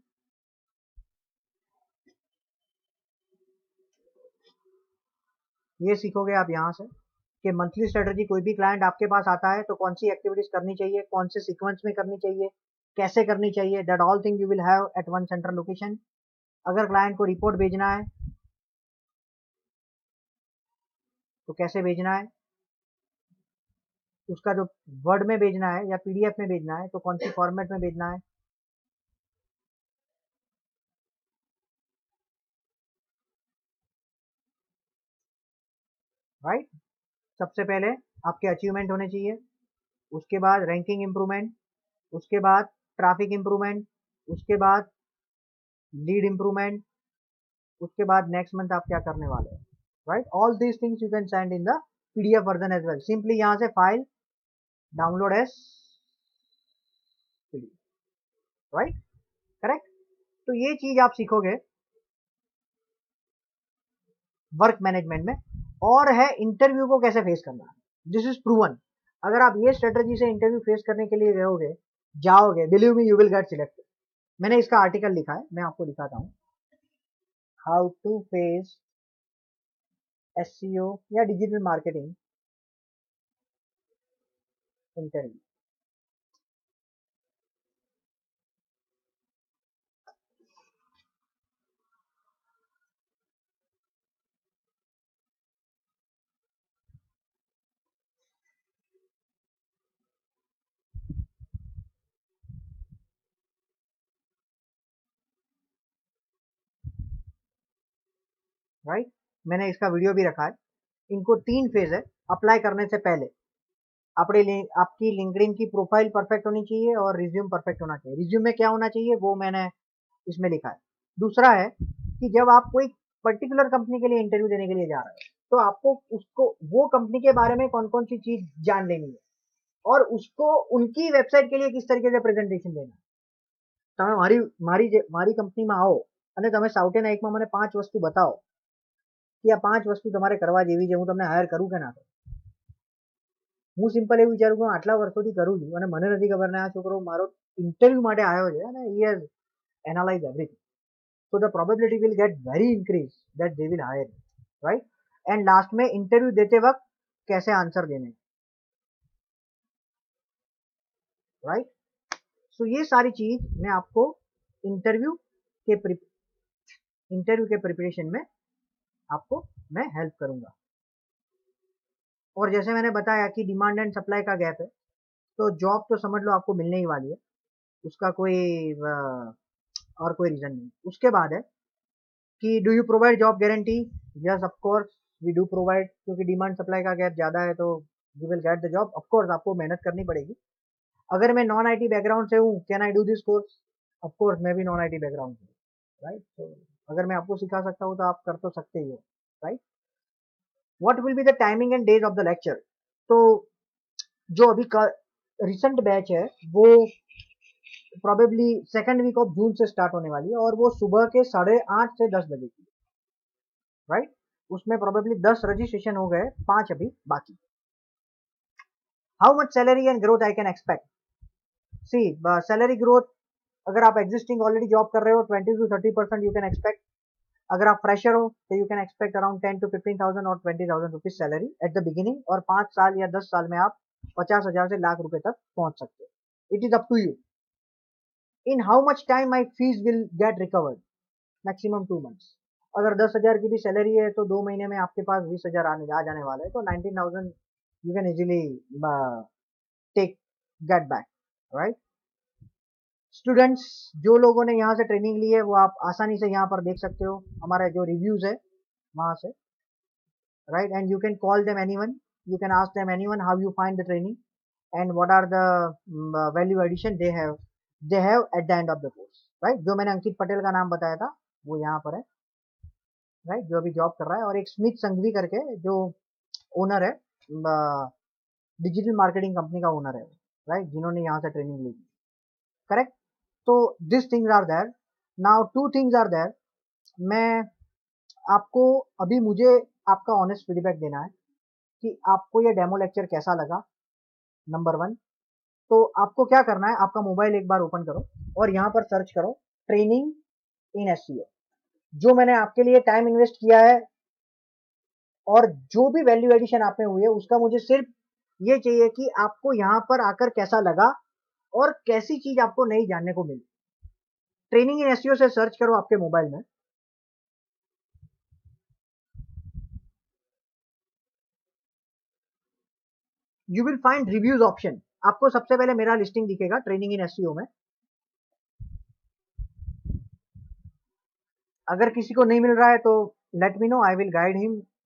ये सीखोगे आप यहाँ से कि मंथली स्ट्रेटजी, कोई भी क्लाइंट आपके पास आता है तो कौन सी एक्टिविटीज करनी चाहिए, कौन से सीक्वेंस में करनी चाहिए, कैसे करनी चाहिए, that all thing you will have at one central location. अगर क्लाइंट को रिपोर्ट भेजना है तो कैसे भेजना है, उसका जो वर्ड में भेजना है या पीडीएफ में भेजना है तो कौन सी फॉर्मेट में भेजना है. Right right? सबसे पहले आपके अचीवमेंट होने चाहिए, उसके बाद रैंकिंग इंप्रूवमेंट, उसके बाद ट्रैफिक इंप्रूवमेंट, उसके बाद लीड इंप्रूवमेंट, उसके बाद नेक्स्ट मंथ आप क्या करने वाले हैं. Right. All these things you can send in the PDF version as well. Simply यहाँ से file download as PDF. Right. Correct. तो ये चीज आप सीखोगे वर्क मैनेजमेंट में. और है इंटरव्यू को कैसे फेस करना. This is proven. अगर आप ये स्ट्रेटजी से इंटरव्यू फेस करने के लिए रहोगे, जाओगे, believe me you will get selected. मैंने इसका आर्टिकल लिखा है, मैं आपको दिखाता हूँ. हाउ टू फेस एसईओ या digital marketing interview. Right right? मैंने इसका वीडियो भी रखा है. इनको तीन फेज है अप्लाई करने से पहले. अपने आपकी लिंक्डइन की प्रोफाइल परफेक्ट होनी चाहिए और रिज्यूम परफेक्ट होना चाहिए. रिज्यूम में क्या होना चाहिए वो मैंने इसमें लिखा है. दूसरा है कि जब आप कोई पर्टिकुलर कंपनी के लिए इंटरव्यू देने के लिए जा रहे हैं तो आपको उसको वो कंपनी के बारे में कौन कौन सी चीज जान लेनी है और उसको उनकी वेबसाइट के लिए किस तरीके से प्रेजेंटेशन देना है. તમે મારી મારી મારી કંપનીમાં આવો અને તમે સાઉથ એન્ડ એકમાં મને પાંચ વસ્તુ બતાવો કે આ પાંચ વસ્તુ તમારે કરવા જેવી છે, હું તમને હાયર કરું કે ના કરું. હું સિમ્પલ એવું વિચારું કે હું આટલા વર્ષોથી કરું છું અને મને નથી ખબર ને આ છોકરો મારો ઇન્ટરવ્યુ માટે આવ્યો છે અને he has analyzed everything. So the probability will get very increased that they will hire you. Right. And last में इंटरव्यू देते वक्त कैसे आंसर देने. राइट. सो ये सारी चीज मैं आपको इंटरव्यू के इंटरव्यू के प्रिपरेशन में आपको मैं हेल्प करूंगा. और जैसे मैंने बताया कि डिमांड एंड सप्लाई का गैप है, तो जॉब तो समझ लो आपको मिलने ही वाली है, उसका कोई और कोई रीजन नहीं. उसके बाद है कि do you provide job guarantee. Yes of course we do provide, क्योंकि डिमांड सप्लाई का गैप ज़्यादा है तो you will get the job. Of course आपको मेहनत करनी पड़ेगी. अगर मैं नॉन आईटी बैकग्राउंड से हूँ, can I do this course. Of course मैं भी नॉन आईटी बैकग्राउंड से. राइट. तो अगर मैं आपको सिखा सकता हूँ तो आप कर तो सकते ही हो. Right. What will be the timing and days of the lecture. तो जो अभी का रिसेंट बैच है वो probably second week of June से स्टार्ट होने वाली है और वो सुबह के साढ़े आठ से दस बजे की. राइट. उसमें प्रोबेबली दस रजिस्ट्रेशन हो गए, पांच अभी बाकी. How much salary and growth I can expect. See salary growth, अगर आप एग्जिस्टिंग ऑलरेडी जॉब कर रहे हो twenty two thirty percent you can expect. अगर आप फ्रेशर हो तो you can expect around ten to fifteen thousand और twenty thousand rupees salary at the beginning. और पांच साल या दस साल में आप पचास हजार से लाख रुपए तक पहुंच सकते हो. It is up to you. In how much time my fees will get recovered. Maximum two months. अगर दस हजार की भी सैलरी है तो दो महीने में आपके पास बीस हजार आने आ जाने वाले हैं, तो nineteen thousand you can easily take get back. Right. Students, जो लोगों ने यहाँ से ट्रेनिंग ली है वो आप आसानी से यहाँ पर देख सकते हो, हमारे जो रिव्यूज है वहां से. Right. And you can call them anyone, you can ask them anyone how you find the training and what are the value addition they have they have at the end of the course. Right. जो मैंने अंकित पटेल का नाम बताया था वो यहाँ पर है. राइट, जो अभी जॉब कर रहा है, और एक स्मिथ संघवी करके जो ओनर है, डिजिटल मार्केटिंग कंपनी का ओनर है, राइट, जिन्होंने यहाँ से ट्रेनिंग ली, करेक्ट। तो this things are there. Now two things are there. मैं आपको अभी मुझे आपका ऑनेस्ट फीडबैक देना है कि आपको ये डेमो लेक्चर कैसा लगा, नंबर वन। तो आपको क्या करना है, आपका मोबाइल एक बार ओपन करो और यहाँ पर सर्च करो ट्रेनिंग इन एसईओ। जो मैंने आपके लिए टाइम इन्वेस्ट किया है और जो भी वैल्यू एडिशन आप में हुई है, उसका मुझे सिर्फ ये चाहिए कि आपको यहाँ पर आकर कैसा लगा और कैसी चीज आपको नई जानने को मिली। ट्रेनिंग इन एसईओ से सर्च करो आपके मोबाइल में। You will find reviews option. आपको सबसे पहले मेरा लिस्टिंग दिखेगा ट्रेनिंग इन एसईओ में। अगर किसी को नहीं मिल रहा है तो let me know, I will guide him